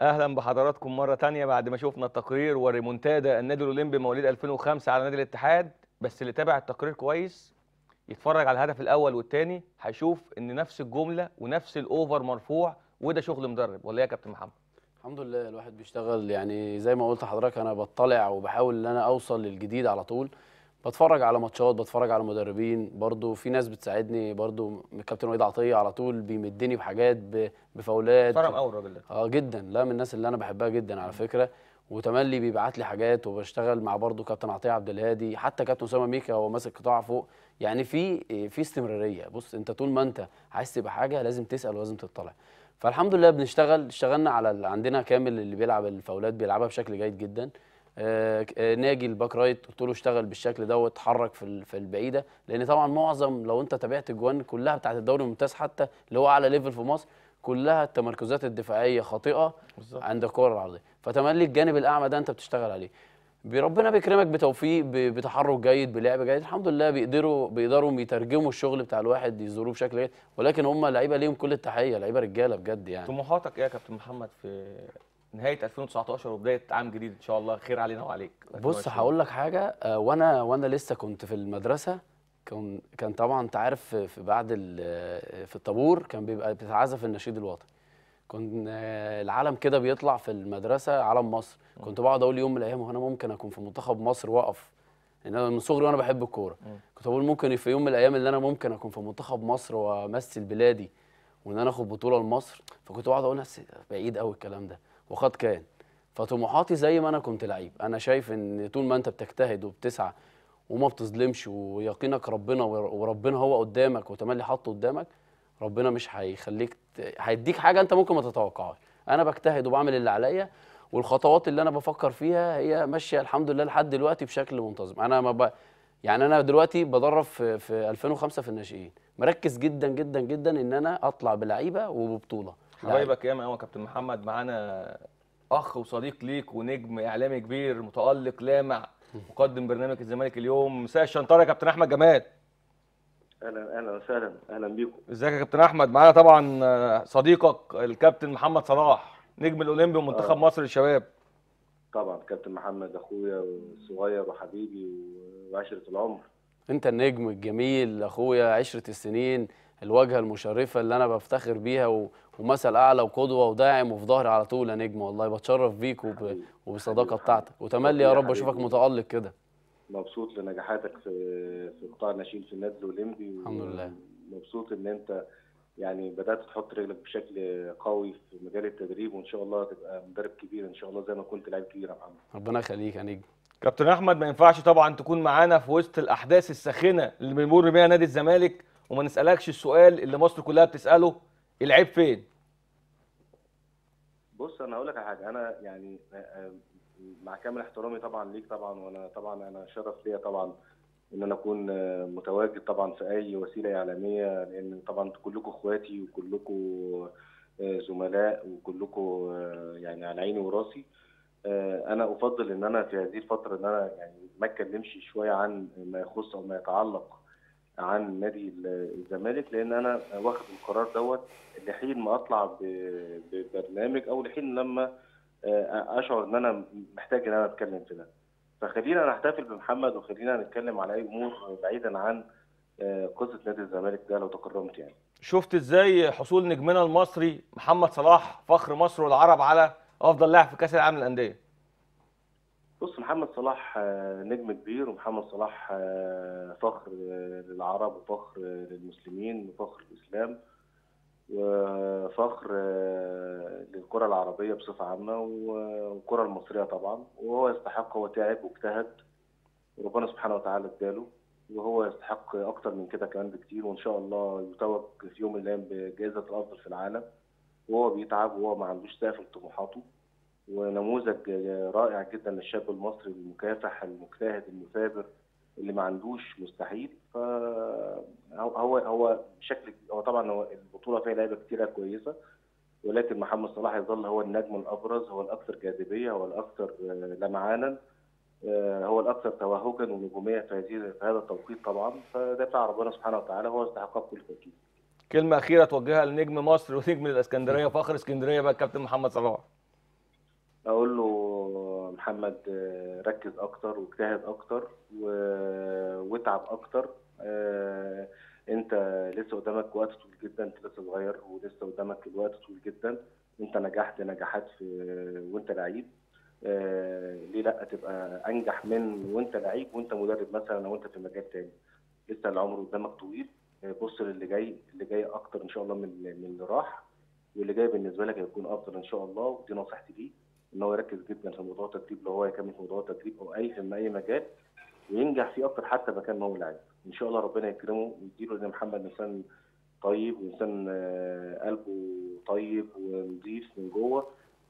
اهلا بحضراتكم مره تانية بعد ما شفنا التقرير وريمونتادا النادي الاولمبي مواليد ألفين وخمسة على نادي الاتحاد. بس اللي تابع التقرير كويس يتفرج على الهدف الاول والثاني هيشوف ان نفس الجمله ونفس الاوفر مرفوع، وده شغل مدرب ولا ايه يا كابتن محمد؟ الحمد لله الواحد بيشتغل، يعني زي ما قلت لحضرتك انا بطلع وبحاول ان انا اوصل للجديد على طول. بتفرج على ماتشات، بتفرج على مدربين، برضو في ناس بتساعدني، برضو الكابتن وليد عطيه على طول بيمدني بحاجات بفاولات. محترم قوي الراجل ده. اه جدا، لا من الناس اللي انا بحبها جدا على فكره. وتملي بيبعت لي حاجات، وبشتغل مع برضو كابتن عطيه عبد الهادي، حتى كابتن اسامه ميكا هو ماسك قطاع فوق. يعني في في استمراريه. بص انت طول ما انت عايز تبقى حاجه لازم تسال ولازم تطلع. فالحمد لله بنشتغل، اشتغلنا على عندنا كامل اللي بيلعب الفاولات بيلعبها بشكل جيد جدا. آه ناجي الباك رايت قلت له اشتغل بالشكل ده واتحرك في في البعيده، لان طبعا معظم لو انت تابعت الجوان كلها بتاعت الدوري الممتاز حتى اللي هو اعلى ليفل في مصر كلها التمركزات الدفاعيه خاطئه بالزبط. عند الكره العرضيه، فتملي الجانب الاعمى ده انت بتشتغل عليه. ربنا بيكرمك بتوفيق، بتحرك جيد، بلعب جيد، الحمد لله بيقدروا بيقدروا يترجموا الشغل بتاع الواحد يزوروه بشكل جيد. ولكن هم لعيبه ليهم كل التحيه، لعيبه رجاله بجد. يعني طموحاتك ايه يا كابتن محمد في نهايه ألفين وتسعتاشر وبدايه عام جديد ان شاء الله خير علينا وعليك؟ بص هقول لك حاجه، وانا وانا لسه كنت في المدرسه، كان كان طبعا انت عارف في بعد في الطابور كان بيبقى بتتعزف النشيد الوطني. كنت العلم كده بيطلع في المدرسه علم مصر، كنت بقعد اقول يوم من الايام وانا ممكن اكون في منتخب مصر واقف، لان انا من صغري وانا بحب الكوره. كنت بقول ممكن في يوم من الايام اللي انا ممكن اكون في منتخب مصر وامثل بلادي وان انا اخد بطوله لمصر. فكنت بقعد اقول نفسي بعيد قوي الكلام ده، وقد كان. فطموحاتي زي ما انا كنت لعيب، انا شايف ان طول ما انت بتجتهد وبتسعى وما بتظلمش ويقينك ربنا وربنا هو قدامك وتملي حاطه قدامك، ربنا مش هيخليك هيديك حاجه انت ممكن ما تتوقعهاش. انا بجتهد وبعمل اللي عليا، والخطوات اللي انا بفكر فيها هي ماشيه الحمد لله لحد دلوقتي بشكل منتظم. انا ما ب... يعني انا دلوقتي بدرب في في ألفين وخمسة في الناشئين، مركز جدا جدا جدا ان انا اطلع بلعيبه وببطوله. حبايبك ياما قوي يا كابتن محمد، معانا اخ وصديق ليك ونجم اعلامي كبير متالق لامع، مقدم برنامج الزمالك اليوم، مساء الشنطره يا كابتن احمد جمال. اهلا اهلا وسهلا، اهلا بيكم. ازيك يا كابتن احمد؟ معانا طبعا صديقك الكابتن محمد صلاح نجم الاولمبي ومنتخب آه. مصر للشباب. طبعا كابتن محمد اخويا الصغير وحبيبي وعشره العمر. انت النجم الجميل اخويا، عشره السنين، الواجهه المشرفه اللي انا بفتخر بيها و... ومثل اعلى وقدوه وداعم وفي ظهري على طول يا نجم. والله بتشرف بيك وب... وبالصداقه بتاعتك، وتملي يا رب اشوفك متالق كده. مبسوط لنجاحاتك في في قطاع الناشئين في النادي الاولمبي. الحمد لله. مبسوط ان انت يعني بدات تحط رجلك بشكل قوي في مجال التدريب، وان شاء الله تبقى مدرب كبير ان شاء الله زي ما كنت لاعب كبير يا محمد. ربنا يخليك يا نجم. كابتن احمد ما ينفعش طبعا تكون معانا في وسط الاحداث الساخنه اللي بيمر بيها نادي الزمالك وما نسالكش السؤال اللي مصر كلها بتساله، العيب فين؟ بص انا هقول لك على حاجه، انا يعني مع كامل احترامي طبعا ليك طبعا، وانا طبعا انا شرف ليا طبعا ان انا اكون متواجد طبعا في اي وسيله اعلاميه، لان طبعا كلكم اخواتي وكلكم زملاء وكلكم يعني على عيني وراسي. انا افضل ان انا في هذه الفتره ان انا يعني ما اتكلمش شويه عن ما يخص او ما يتعلق عن نادي الزمالك، لان انا واخد القرار دوت لحين ما اطلع ببرنامج او لحين لما اشعر ان انا محتاج ان انا اتكلم في ده. فخلينا نحتفل بمحمد وخلينا نتكلم على اي امور بعيدا عن قصه نادي الزمالك ده لو تكرمت. يعني شفت ازاي حصول نجمنا المصري محمد صلاح فخر مصر والعرب على افضل لاعب في كاس العالم للانديه؟ بص محمد صلاح نجم كبير، ومحمد صلاح فخر للعرب وفخر للمسلمين وفخر للاسلام وفخر للكره العربيه بصفه عامه والكره المصريه طبعا، وهو يستحق، هو تعب واجتهد وربنا سبحانه وتعالى اداله، وهو يستحق اكتر من كده كمان بكتير، وان شاء الله يتوج في يوم من الايام بجائزه الافضل في العالم. وهو بيتعب وهو ما عندوش سقف لطموحاته، ونموذج رائع جدا للشاب المصري المكافح المجتهد المثابر اللي ما عندوش مستحيل. فهو هو بشكل هو طبعا هو البطوله فيها لعيبه كتيره كويسه، ولكن محمد صلاح يظل هو النجم الابرز، هو الاكثر جاذبيه، هو الاكثر لمعانا، هو الاكثر توهجا ونجوميه في هذه في هذا التوقيت طبعا. فده بتاع ربنا سبحانه وتعالى، هو يستحقها بكل تاكيد. كلمه اخيره توجهها لنجم مصر ونجم الاسكندريه وفخر اسكندريه بقى الكابتن محمد صلاح. اقول له محمد آه، ركز اكتر واجتهد اكتر و- واتعب اكتر. آه، انت لسه قدامك وقت طويل جدا، انت لسه صغير ولسه قدامك الوقت طويل جدا. انت نجحت نجاحات في وانت لعيب. آه، ليه لا تبقى انجح من وانت لعيب وانت مدرب مثلا او انت في مجال تاني. لسه العمر قدامك طويل. آه، بص للي جاي، اللي جاي اكتر ان شاء الله من من اللي راح، واللي جاي بالنسبه لك هيكون افضل ان شاء الله. ودي نصيحتي ليه، ان هو يركز جدا في موضوع التدريب، لو هو يكمل في موضوع التدريب او اي في اي مجال وينجح فيه اكتر حتى مكان ما هو لاعب. ان شاء الله ربنا يكرمه ويديله، لان محمد انسان طيب وانسان آه، قلبه طيب ونظيف من جوه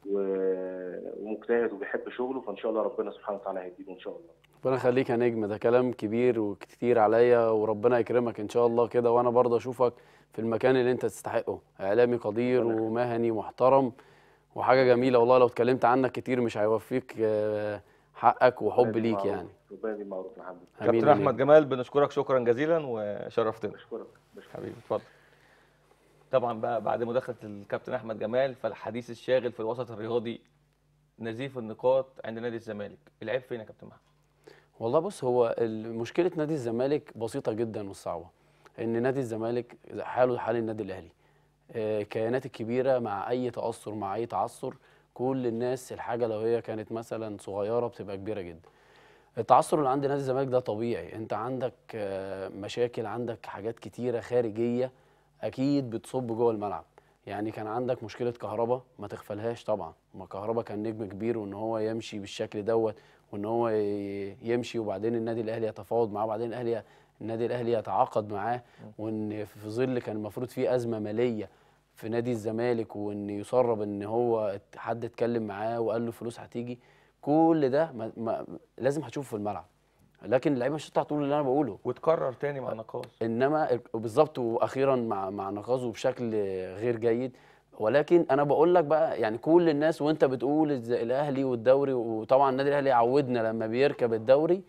و- ومجتهد وبيحب شغله. فان شاء الله ربنا سبحانه وتعالى هيديله ان شاء الله. ربنا يخليك يا نجم، ده كلام كبير وكتير عليا، وربنا يكرمك ان شاء الله كده، وانا برضه اشوفك في المكان اللي انت تستحقه، اعلامي قدير ومهني محترم وحاجه جميله والله. لو اتكلمت عنك كتير مش هيوفيك آه، حقك وحب ليك يعني. ربنا يديم معروف محمد. كابتن احمد جمال بنشكرك شكرا جزيلا وشرفتنا. بشكرك حبيبي اتفضل. طبعا بقى بعد مداخله الكابتن احمد جمال، فالحديث الشاغل في الوسط الرياضي نزيف النقاط عند نادي الزمالك، العيب فين يا كابتن محمد؟ والله بص، هو مشكله نادي الزمالك بسيطه جدا مش صعبه. ان نادي الزمالك حاله حال النادي الاهلي، الكيانات الكبيره مع اي تاثر مع اي تعثر، كل الناس الحاجه لو هي كانت مثلا صغيره بتبقى كبيره جدا. التعثر اللي عند نادي الزمالك ده طبيعي، انت عندك مشاكل، عندك حاجات كتيره خارجيه اكيد بتصب جوه الملعب. يعني كان عندك مشكله كهربا ما تغفلهاش طبعا، ما كهربا كان نجم كبير، وان هو يمشي بالشكل دوت وان هو يمشي وبعدين النادي الاهلي يتفاوض معاه وبعدين الاهلي النادي الاهلي يتعاقد معاه، وان في ظل كان المفروض في ازمه ماليه في نادي الزمالك، وان يسرب ان هو حد اتكلم معاه وقال له فلوس هتيجي. كل ده ما ما لازم هتشوفه في الملعب، لكن اللعيبه مش هتطلع تقول اللي انا بقوله وتكرر تاني مع نقاص. انما بالظبط، واخيرا مع مع نقاص وبشكل غير جيد. ولكن انا بقول لك بقى، يعني كل الناس وانت بتقول الاهلي والدوري، وطبعا النادي الاهلي عودنا لما بيركب الدوري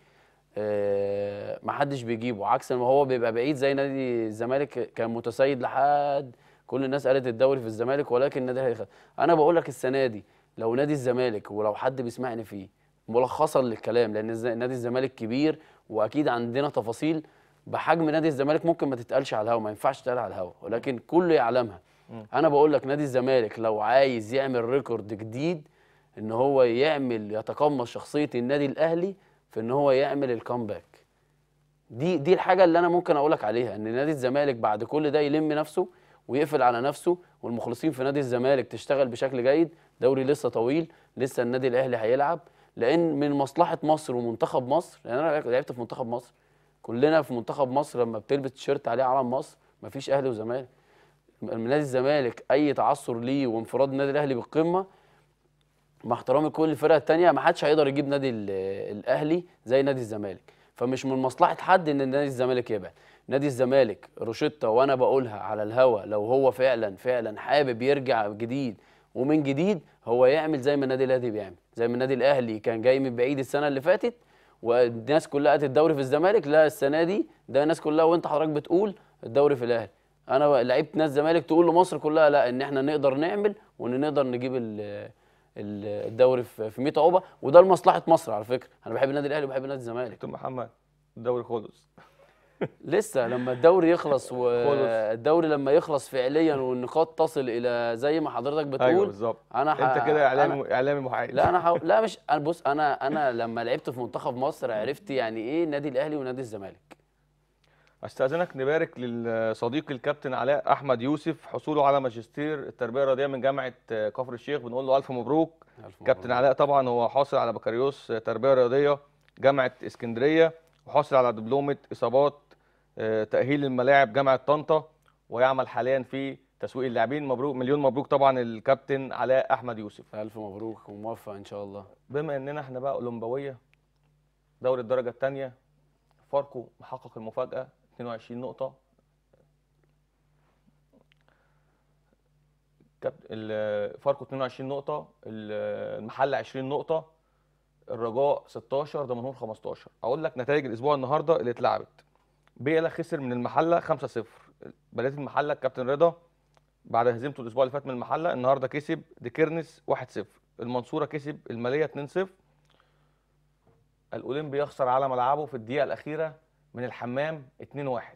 آه ما حدش بيجيبه، عكس ما هو بيبقى بعيد زي نادي الزمالك كان متسيد لحد كل الناس قالت الدوري في الزمالك، ولكن النادي الاهلي خد. انا بقول لك السنه دي لو نادي الزمالك، ولو حد بيسمعني فيه ملخصا للكلام، لان نادي الزمالك كبير واكيد عندنا تفاصيل بحجم نادي الزمالك ممكن ما تتقالش على الهوا، ما ينفعش تتقال على الهوا، ولكن كله يعلمها. م. انا بقول لك نادي الزمالك لو عايز يعمل ريكورد جديد، ان هو يعمل يتقمص شخصيه النادي الاهلي في ان هو يعمل الكامباك. دي دي الحاجه اللي انا ممكن اقول لك عليها، ان نادي الزمالك بعد كل ده يلم نفسه ويقفل على نفسه، والمخلصين في نادي الزمالك تشتغل بشكل جيد. دوري لسه طويل، لسه النادي الاهلي هيلعب، لان من مصلحه مصر ومنتخب مصر. يعني انا لعبت في منتخب مصر، كلنا في منتخب مصر لما بتلبس تيشيرت عليه علم مصر مفيش اهلي وزمالك. نادي الزمالك اي تعثر ليه وانفراد النادي الاهلي بالقمه، مع احترامي لكل الفرق الثانيه، ما حدش هيقدر يجيب نادي الاهلي زي نادي الزمالك. فمش من مصلحه حد ان نادي الزمالك يبعد. نادي الزمالك روشيتا، وانا بقولها على الهوا، لو هو فعلا فعلا حابب يرجع جديد ومن جديد، هو يعمل زي ما النادي الاهلي بيعمل. زي ما النادي الاهلي كان جاي من بعيد السنه اللي فاتت والناس كلها قالت الدوري في الزمالك، لا السنه دي ده الناس كلها وانت حضرتك بتقول الدوري في الاهلي. انا لعيبه نادي الزمالك تقول لمصر كلها لا، ان احنا نقدر نعمل وان نقدر نجيب الدوري في مية عقبه، وده لمصلحه مصر على فكره. انا بحب النادي الاهلي وبحب نادي الزمالك. دكتور محمد الدوري خلص لسه لما الدوري يخلص، والدوري لما يخلص فعليا والنقاط تصل الى زي ما حضرتك بتقول. ايوه بالظبط. انا ح... انت كده اعلامي اعلامي محايد. لا انا ح... لا مش انا بص، انا انا لما لعبت في منتخب مصر عرفت يعني ايه نادي الاهلي ونادي الزمالك. استاذنك نبارك للصديق الكابتن علاء احمد يوسف حصوله على ماجستير التربيه الرياضيه من جامعه كفر الشيخ، بنقول له الف مبروك. ألف كابتن مبروك. علاء طبعا هو حاصل على بكالوريوس تربيه رياضيه جامعه اسكندريه، وحاصل على دبلومه اصابات تاهيل الملاعب جامعه طنطا، ويعمل حاليا في تسويق اللاعبين. مبروك، مليون مبروك طبعا الكابتن علاء احمد يوسف. الف مبروك وموفق ان شاء الله. بما اننا احنا بقى اولمبويه دوري الدرجه الثانيه، فاركو محقق المفاجاه اتنين وعشرين نقطه، فاركو اتنين وعشرين نقطه، المحله عشرين نقطه، الرجاء ستاشر، دمنهور خمستاشر. اقول لك نتائج الاسبوع النهارده اللي اتلعبت. بيلا خسر من المحله خمسة صفر، بلديه المحله الكابتن رضا بعد هزيمته الاسبوع اللي فات من المحله النهارده كسب ديكيرنس واحد صفر. المنصوره كسب الماليه اتنين صفر. الاولمبي يخسر على ملعبه في الدقيقه الاخيره من الحمام اتنين واحد.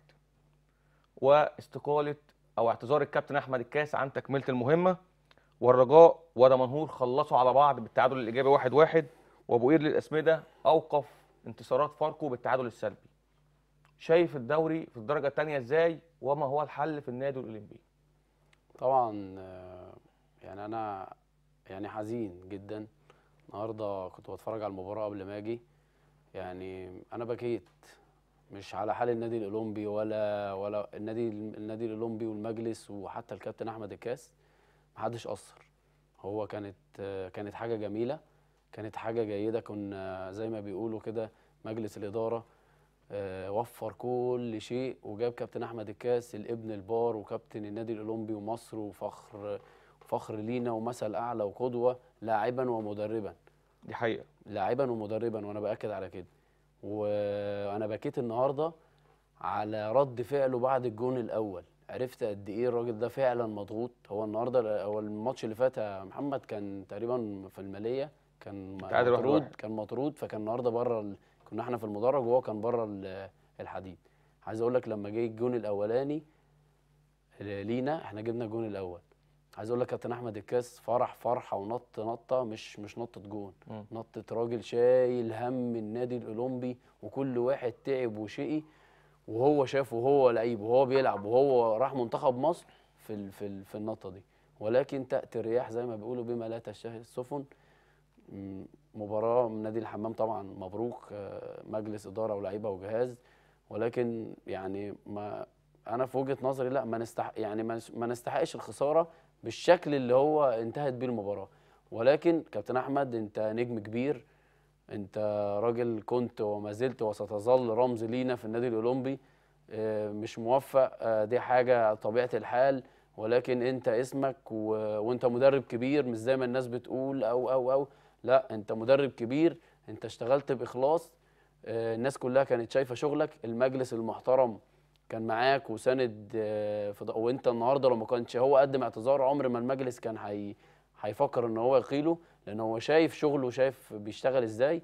واستقاله او اعتذار الكابتن احمد الكاس عن تكمله المهمه. والرجاء ودمنهور خلصوا على بعض بالتعادل الايجابي واحد واحد. وابو قير للاسمده اوقف انتصارات فاركو بالتعادل السلبي. شايف الدوري في الدرجه الثانيه ازاي وما هو الحل في النادي الاولمبي؟ طبعا آه، يعني انا يعني حزين جدا. النهارده كنت بتفرج على المباراه قبل ما اجي، يعني انا بكيت مش على حال النادي الاولمبي ولا ولا النادي النادي الاولمبي والمجلس وحتى الكابتن احمد الكاس، محدش قصر. هو كانت آه، كانت حاجه جميله، كانت حاجه جيده. كنا زي ما بيقولوا كده مجلس الاداره آه، وفر كل شيء وجاب كابتن احمد الكاس الابن البار وكابتن النادي الاولمبي ومصر وفخر فخر لينا ومثل اعلى وقدوه لاعبا ومدربا. دي حقيقه، لاعبا ومدربا، وانا باكد على كده. وانا بكيت النهارده على رد فعله بعد الجون الاول. عرفت قد ايه الراجل ده فعلا مضغوط. هو النهارده هو الماتش اللي فات يا محمد كان تقريبا في الماليه كان تعادل واحد مطرود واحد. كان مطرود فكان النهارده بره ال... كنا احنا في المدرج وهو كان بره ال- الحديد. عايز اقول لك لما جه الجون الاولاني لينا احنا جبنا الجون الاول، عايز اقول لك كابتن احمد الكاس فرح فرحه ونط نطه مش مش نطه جون، مم. نطه راجل شايل هم النادي الاولمبي وكل واحد تعب وشقي وهو شافه وهو لعيب وهو بيلعب وهو راح منتخب مصر في ال في ال في النطه دي. ولكن تاتي الرياح زي ما بيقولوا بما لا تشتهي السفن. م- مباراه من نادي الحمام طبعا مبروك، آه، مجلس اداره ولاعيبه وجهاز. ولكن يعني ما انا في وجهه نظري لا ما نستحق يعني ما نس- ما نستحقش الخساره بالشكل اللي هو انتهت بيه المباراه. ولكن كابتن احمد انت نجم كبير، انت راجل كنت وما زلت وستظل رمز لينا في النادي الاولمبي. آه، مش موفق، آه، دي حاجه طبيعه الحال. ولكن انت اسمك و... وانت مدرب كبير مش زي ما الناس بتقول او او او لا، انت مدرب كبير، انت اشتغلت باخلاص. آه، الناس كلها كانت شايفه شغلك، المجلس المحترم كان معاك وساند. آه، في ض- وانت النهارده لو ما كانش هو قدم اعتذار عمر ما المجلس كان هي هيفكر ان هو يقيله، لان هو شايف شغله وشايف بيشتغل ازاي.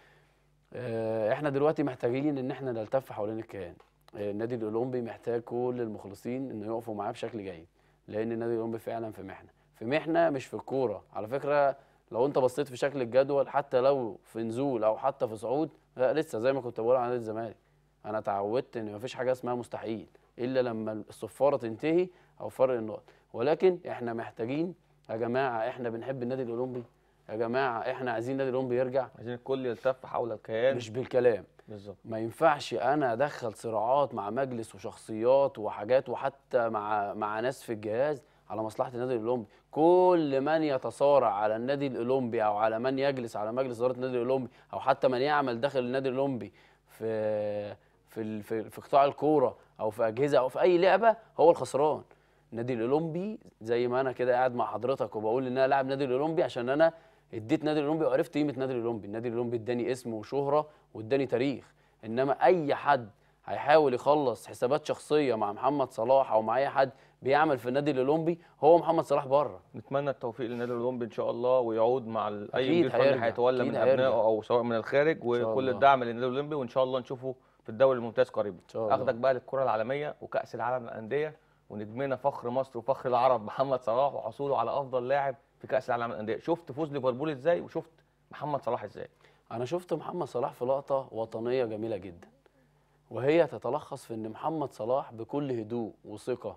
آه، احنا دلوقتي محتاجين ان احنا نلتف حوالين الكيان. آه، النادي الاولمبي محتاج كل المخلصين انه يقفوا معاه بشكل جيد، لان النادي الاولمبي فعلا في محنه في محنه مش في الكوره على فكره. لو انت بصيت في شكل الجدول حتى لو في نزول او حتى في صعود، لا لسه زي ما كنت بقول على نادي الزمالك. انا اتعودت ان مفيش حاجه اسمها مستحيل الا لما الصفاره تنتهي او فرق النقط. ولكن احنا محتاجين يا جماعه، احنا بنحب النادي الاولمبي يا جماعه، احنا عايزين النادي الاولمبي يرجع. عايزين الكل يلتف حول الكيان مش بالكلام بالظبط. ما ينفعش انا ادخل صراعات مع مجلس وشخصيات وحاجات وحتى مع مع ناس في الجهاز على مصلحه النادي الاولمبي. كل من يتصارع على النادي الاولمبي او على من يجلس على مجلس اداره النادي الاولمبي او حتى من يعمل داخل النادي الاولمبي في في ال- في, في قطاع الكوره او في اجهزه او في اي لعبه هو الخسران. النادي الاولمبي زي ما انا كده قاعد مع حضرتك وبقول ان انا لاعب نادي الاولمبي عشان انا اديت نادي الاولمبي وعرفت قيمه نادي الاولمبي. النادي الاولمبي اداني اسم وشهره واداني تاريخ. انما اي حد هيحاول يخلص حسابات شخصيه مع محمد صلاح او مع اي حد بيعمل في النادي الاولمبي هو محمد صلاح بره. نتمنى التوفيق للنادي الاولمبي ان شاء الله ويعود مع ال- اي أكيد مدير فني هيرجع، هيتولى أكيد من هيرجع. ابنائه او سواء من الخارج، شاء وكل الله. الدعم للنادي الاولمبي وان شاء الله نشوفه في الدوري الممتاز قريبا. شاء الله. اخدك بقى للكره العالميه وكاس العالم للانديه ونجمنا فخر مصر وفخر العرب محمد صلاح وحصوله على افضل لاعب في كاس العالم للانديه. شفت فوز ليفربول ازاي وشفت محمد صلاح ازاي؟ انا شفت محمد صلاح في لقطه وطنيه جميله جدا، وهي تتلخص في ان محمد صلاح بكل هدوء وثقه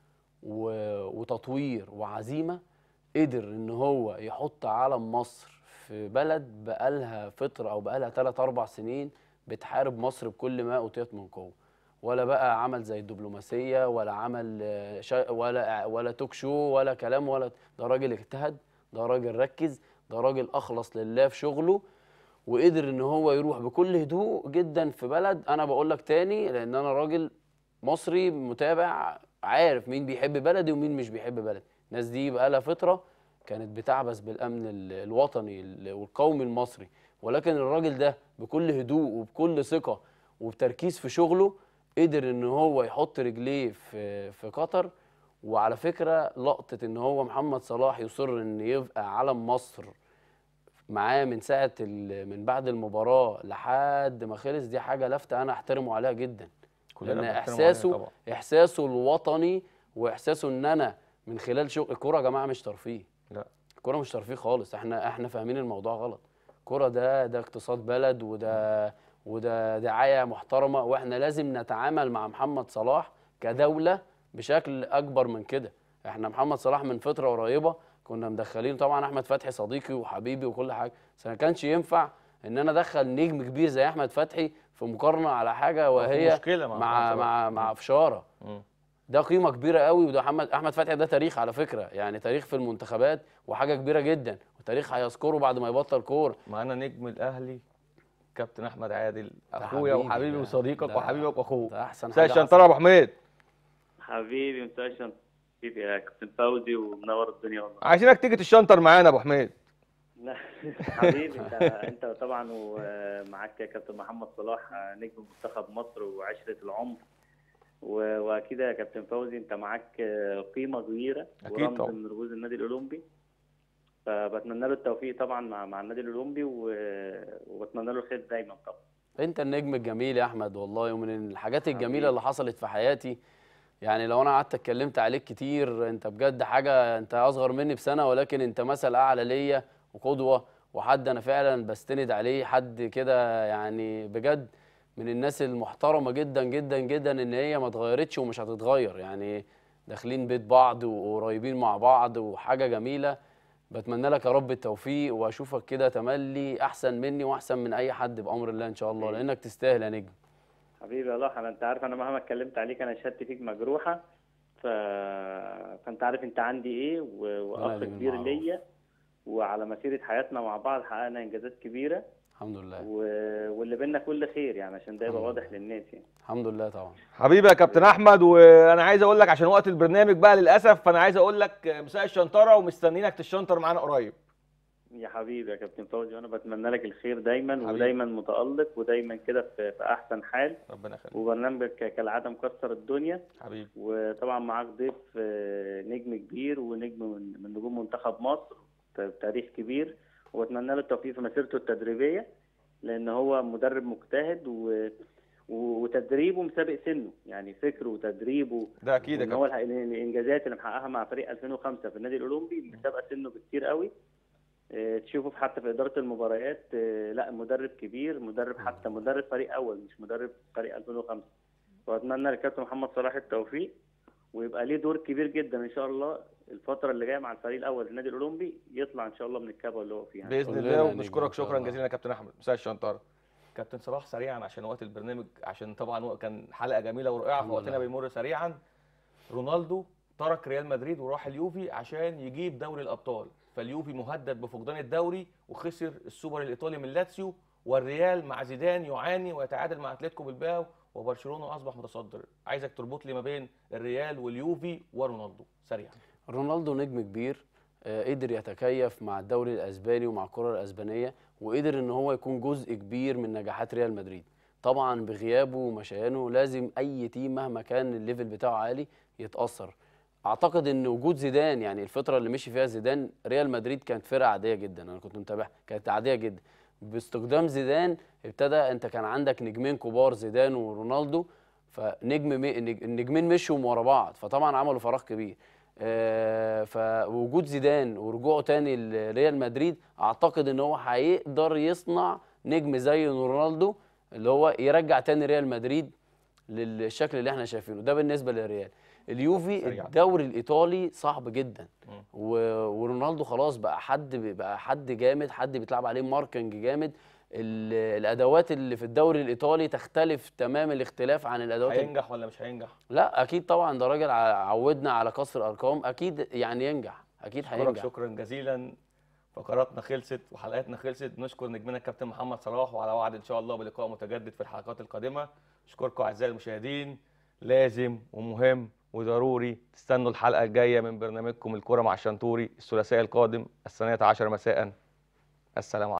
و- وتطوير وعزيمه قدر ان هو يحط علم مصر في بلد بقالها فتره او بقالها ثلاث اربع سنين بتحارب مصر بكل ما اوتيت من قوه. ولا بقى عمل زي الدبلوماسيه ولا عمل آه، شا- ولا ولا توك شو ولا كلام ولا ده راجل اجتهد، ده راجل ركز، ده راجل اخلص لله في شغله وقدر ان هو يروح بكل هدوء جدا في بلد. انا بقول لك تاني لان انا راجل مصري متابع عارف مين بيحب بلدي ومين مش بيحب بلدي. الناس دي بقالها فتره كانت بتعبث بالامن ال- الوطني ال- والقومي المصري، ولكن الراجل ده بكل هدوء وبكل ثقه وبتركيز في شغله قدر ان هو يحط رجليه في في قطر. وعلى فكره لقطه ان هو محمد صلاح يصر ان يبقى علم مصر معاه من ساعه من بعد المباراه لحد ما خلص، دي حاجه لافته انا احترمه عليها جدا. لان احساسه احساسه الوطني واحساسه ان انا من خلال شغل الكوره يا جماعه مش ترفيه. لا الكوره مش ترفيه خالص، احنا احنا فاهمين الموضوع غلط. الكوره ده ده اقتصاد بلد، وده وده دعايه محترمه، واحنا لازم نتعامل مع محمد صلاح كدوله بشكل اكبر من كده. احنا محمد صلاح من فتره قريبه كنا مدخلين طبعا احمد فتحي صديقي وحبيبي وكل حاجه، بس ما كانش ينفع ان انا ادخل نجم كبير زي احمد فتحي في مقارنه على حاجه وهي مشكلة مع مع مع, مع فشاره. ده قيمه كبيره قوي، وده احمد احمد فتحي ده تاريخ على فكره، يعني تاريخ في المنتخبات وحاجه كبيره جدا، وتاريخ هيذكره بعد ما يبطل كوره. معانا نجم الاهلي كابتن احمد عادل، اخويا وحبيبي وصديقك وحبيبك واخوك. ده احسن مساء حاجه. الشنطره يا ابو حميد. حبيبي مساء الشنطره حبيبي يا كابتن فوزي، ومنور الدنيا والله. عايزينك تيجي تشنطر معانا يا ابو حميد. لا حبيبي انت انت طبعا ومعاك يا كابتن محمد صلاح نجم منتخب مصر وعشره العمر، واكيد يا كابتن فوزي انت معاك قيمه كبيره ورمز من رموز النادي الاولمبي، فبتمنى له التوفيق طبعا مع مع النادي الاولمبي، وبتمنى له الخير دايما طبعا. انت النجم الجميل يا احمد والله، ومن الحاجات الجميله اللي حصلت في حياتي. يعني لو انا قعدت اتكلمت عليك كتير، انت بجد حاجه، انت اصغر مني بسنه ولكن انت مثل اعلى ليا وقدوه، وحد انا فعلا بستند عليه، حد كده يعني بجد من الناس المحترمه جدا جدا جدا، ان هي ما اتغيرتش ومش هتتغير، يعني داخلين بيت بعض وقريبين مع بعض وحاجه جميله. بتمنى لك يا رب التوفيق، واشوفك كده تملي احسن مني واحسن من اي حد بامر الله ان شاء الله، لانك تستاهل يا نجم. حبيبي يا الله، انا انت عارف انا مهما اتكلمت عليك انا شهادتي فيك مجروحه، ف... فانت عارف انت عندي ايه، واخ كبير ليا، وعلى مسيره حياتنا مع بعض حققنا انجازات كبيره الحمد لله، و... واللي بينا كل خير يعني، عشان ده يبقى واضح للناس يعني. الحمد لله طبعا. حبيبي يا كابتن احمد، وانا عايز اقول لك عشان وقت البرنامج بقى للاسف، فانا عايز اقول لك مساء الشنطره، ومستنيينك تشنطر معانا قريب. يا حبيبي يا كابتن فوزي، وانا بتمنى لك الخير دايما حبيبي. ودايما متالق، ودايما كده في, في احسن حال. ربنا يخليك. وبرنامجك كالعاده مكسر الدنيا حبيبي. وطبعا معاك ضيف نجم كبير ونجم من نجوم منتخب مصر بتاريخ كبير، واتمنى له التوفيق في مسيرته التدريبيه، لان هو مدرب مجتهد و وتدريبه مسابق سنه، يعني فكره وتدريبه ده اكيد ان هو الانجازات اللي محققها مع فريق ألفين وخمسة في النادي الاولمبي مسابقه سنه بكتير قوي. تشوفه حتى في اداره المباريات، لا مدرب كبير، مدرب حتى مدرب فريق اول مش مدرب فريق ألفين وخمسة. واتمنى للكابتن محمد صلاح التوفيق، ويبقى ليه دور كبير جدا ان شاء الله الفتره اللي جايه مع الفريق الاول النادي الاولمبي، يطلع ان شاء الله من الكبوه اللي هو فيها باذن الله. وبشكرك شكرا جزيلا يا كابتن احمد. مساء الشنطره. كابتن صلاح سريعا عشان وقت البرنامج، عشان طبعا كان حلقه جميله ورائعه فوقتنا بيمر سريعا. رونالدو ترك ريال مدريد وراح اليوفي عشان يجيب دوري الابطال، فاليوفي مهدد بفقدان الدوري وخسر السوبر الايطالي من لاتسيو، والريال مع زيدان يعاني ويتعادل مع اتلتيكو بالباو، وبرشلونه اصبح متصدر. عايزك تربط لي ما بين الريال واليوفي ورونالدو سريعا. رونالدو نجم كبير، قدر يتكيف مع الدوري الاسباني ومع الكره الاسبانيه، وقدر ان هو يكون جزء كبير من نجاحات ريال مدريد. طبعا بغيابه ومشيانه لازم اي تيم مهما كان الليفل بتاعه عالي يتاثر. اعتقد ان وجود زيدان، يعني الفتره اللي مشي فيها زيدان ريال مدريد كانت فرقه عاديه جدا، انا كنت متابعها كانت عاديه جدا. باستخدام زيدان ابتدى انت كان عندك نجمين كبار زيدان ورونالدو، فنجم النجمين مشوا ورا بعض، فطبعا عملوا فراغ كبير. آه فوجود زيدان ورجوعه تاني لريال مدريد اعتقد ان هو هيقدر يصنع نجم زي رونالدو اللي هو يرجع تاني ريال مدريد للشكل اللي احنا شايفينه ده. بالنسبه للريال اليوفي الدوري الايطالي صعب جدا، ورونالدو خلاص بقى حد بقى حد جامد، حد بيتلعب عليه ماركنج جامد. الادوات اللي في الدوري الايطالي تختلف تمام الاختلاف عن الادوات. هينجح ولا مش هينجح؟ لا اكيد طبعا، ده راجل عودنا على كسر ارقام، اكيد يعني ينجح، اكيد هينجح. شكرا جزيلا. فقراتنا خلصت وحلقاتنا خلصت. نشكر نجمنا الكابتن محمد صلاح، وعلى وعد ان شاء الله بلقاء متجدد في الحلقات القادمه. اشكركم اعزائي المشاهدين. لازم ومهم وضروري تستنوا الحلقه الجايه من برنامجكم الكوره مع الشنتوري الثلاثاء القادم الثانية عشرة مساء. السلام عليكم.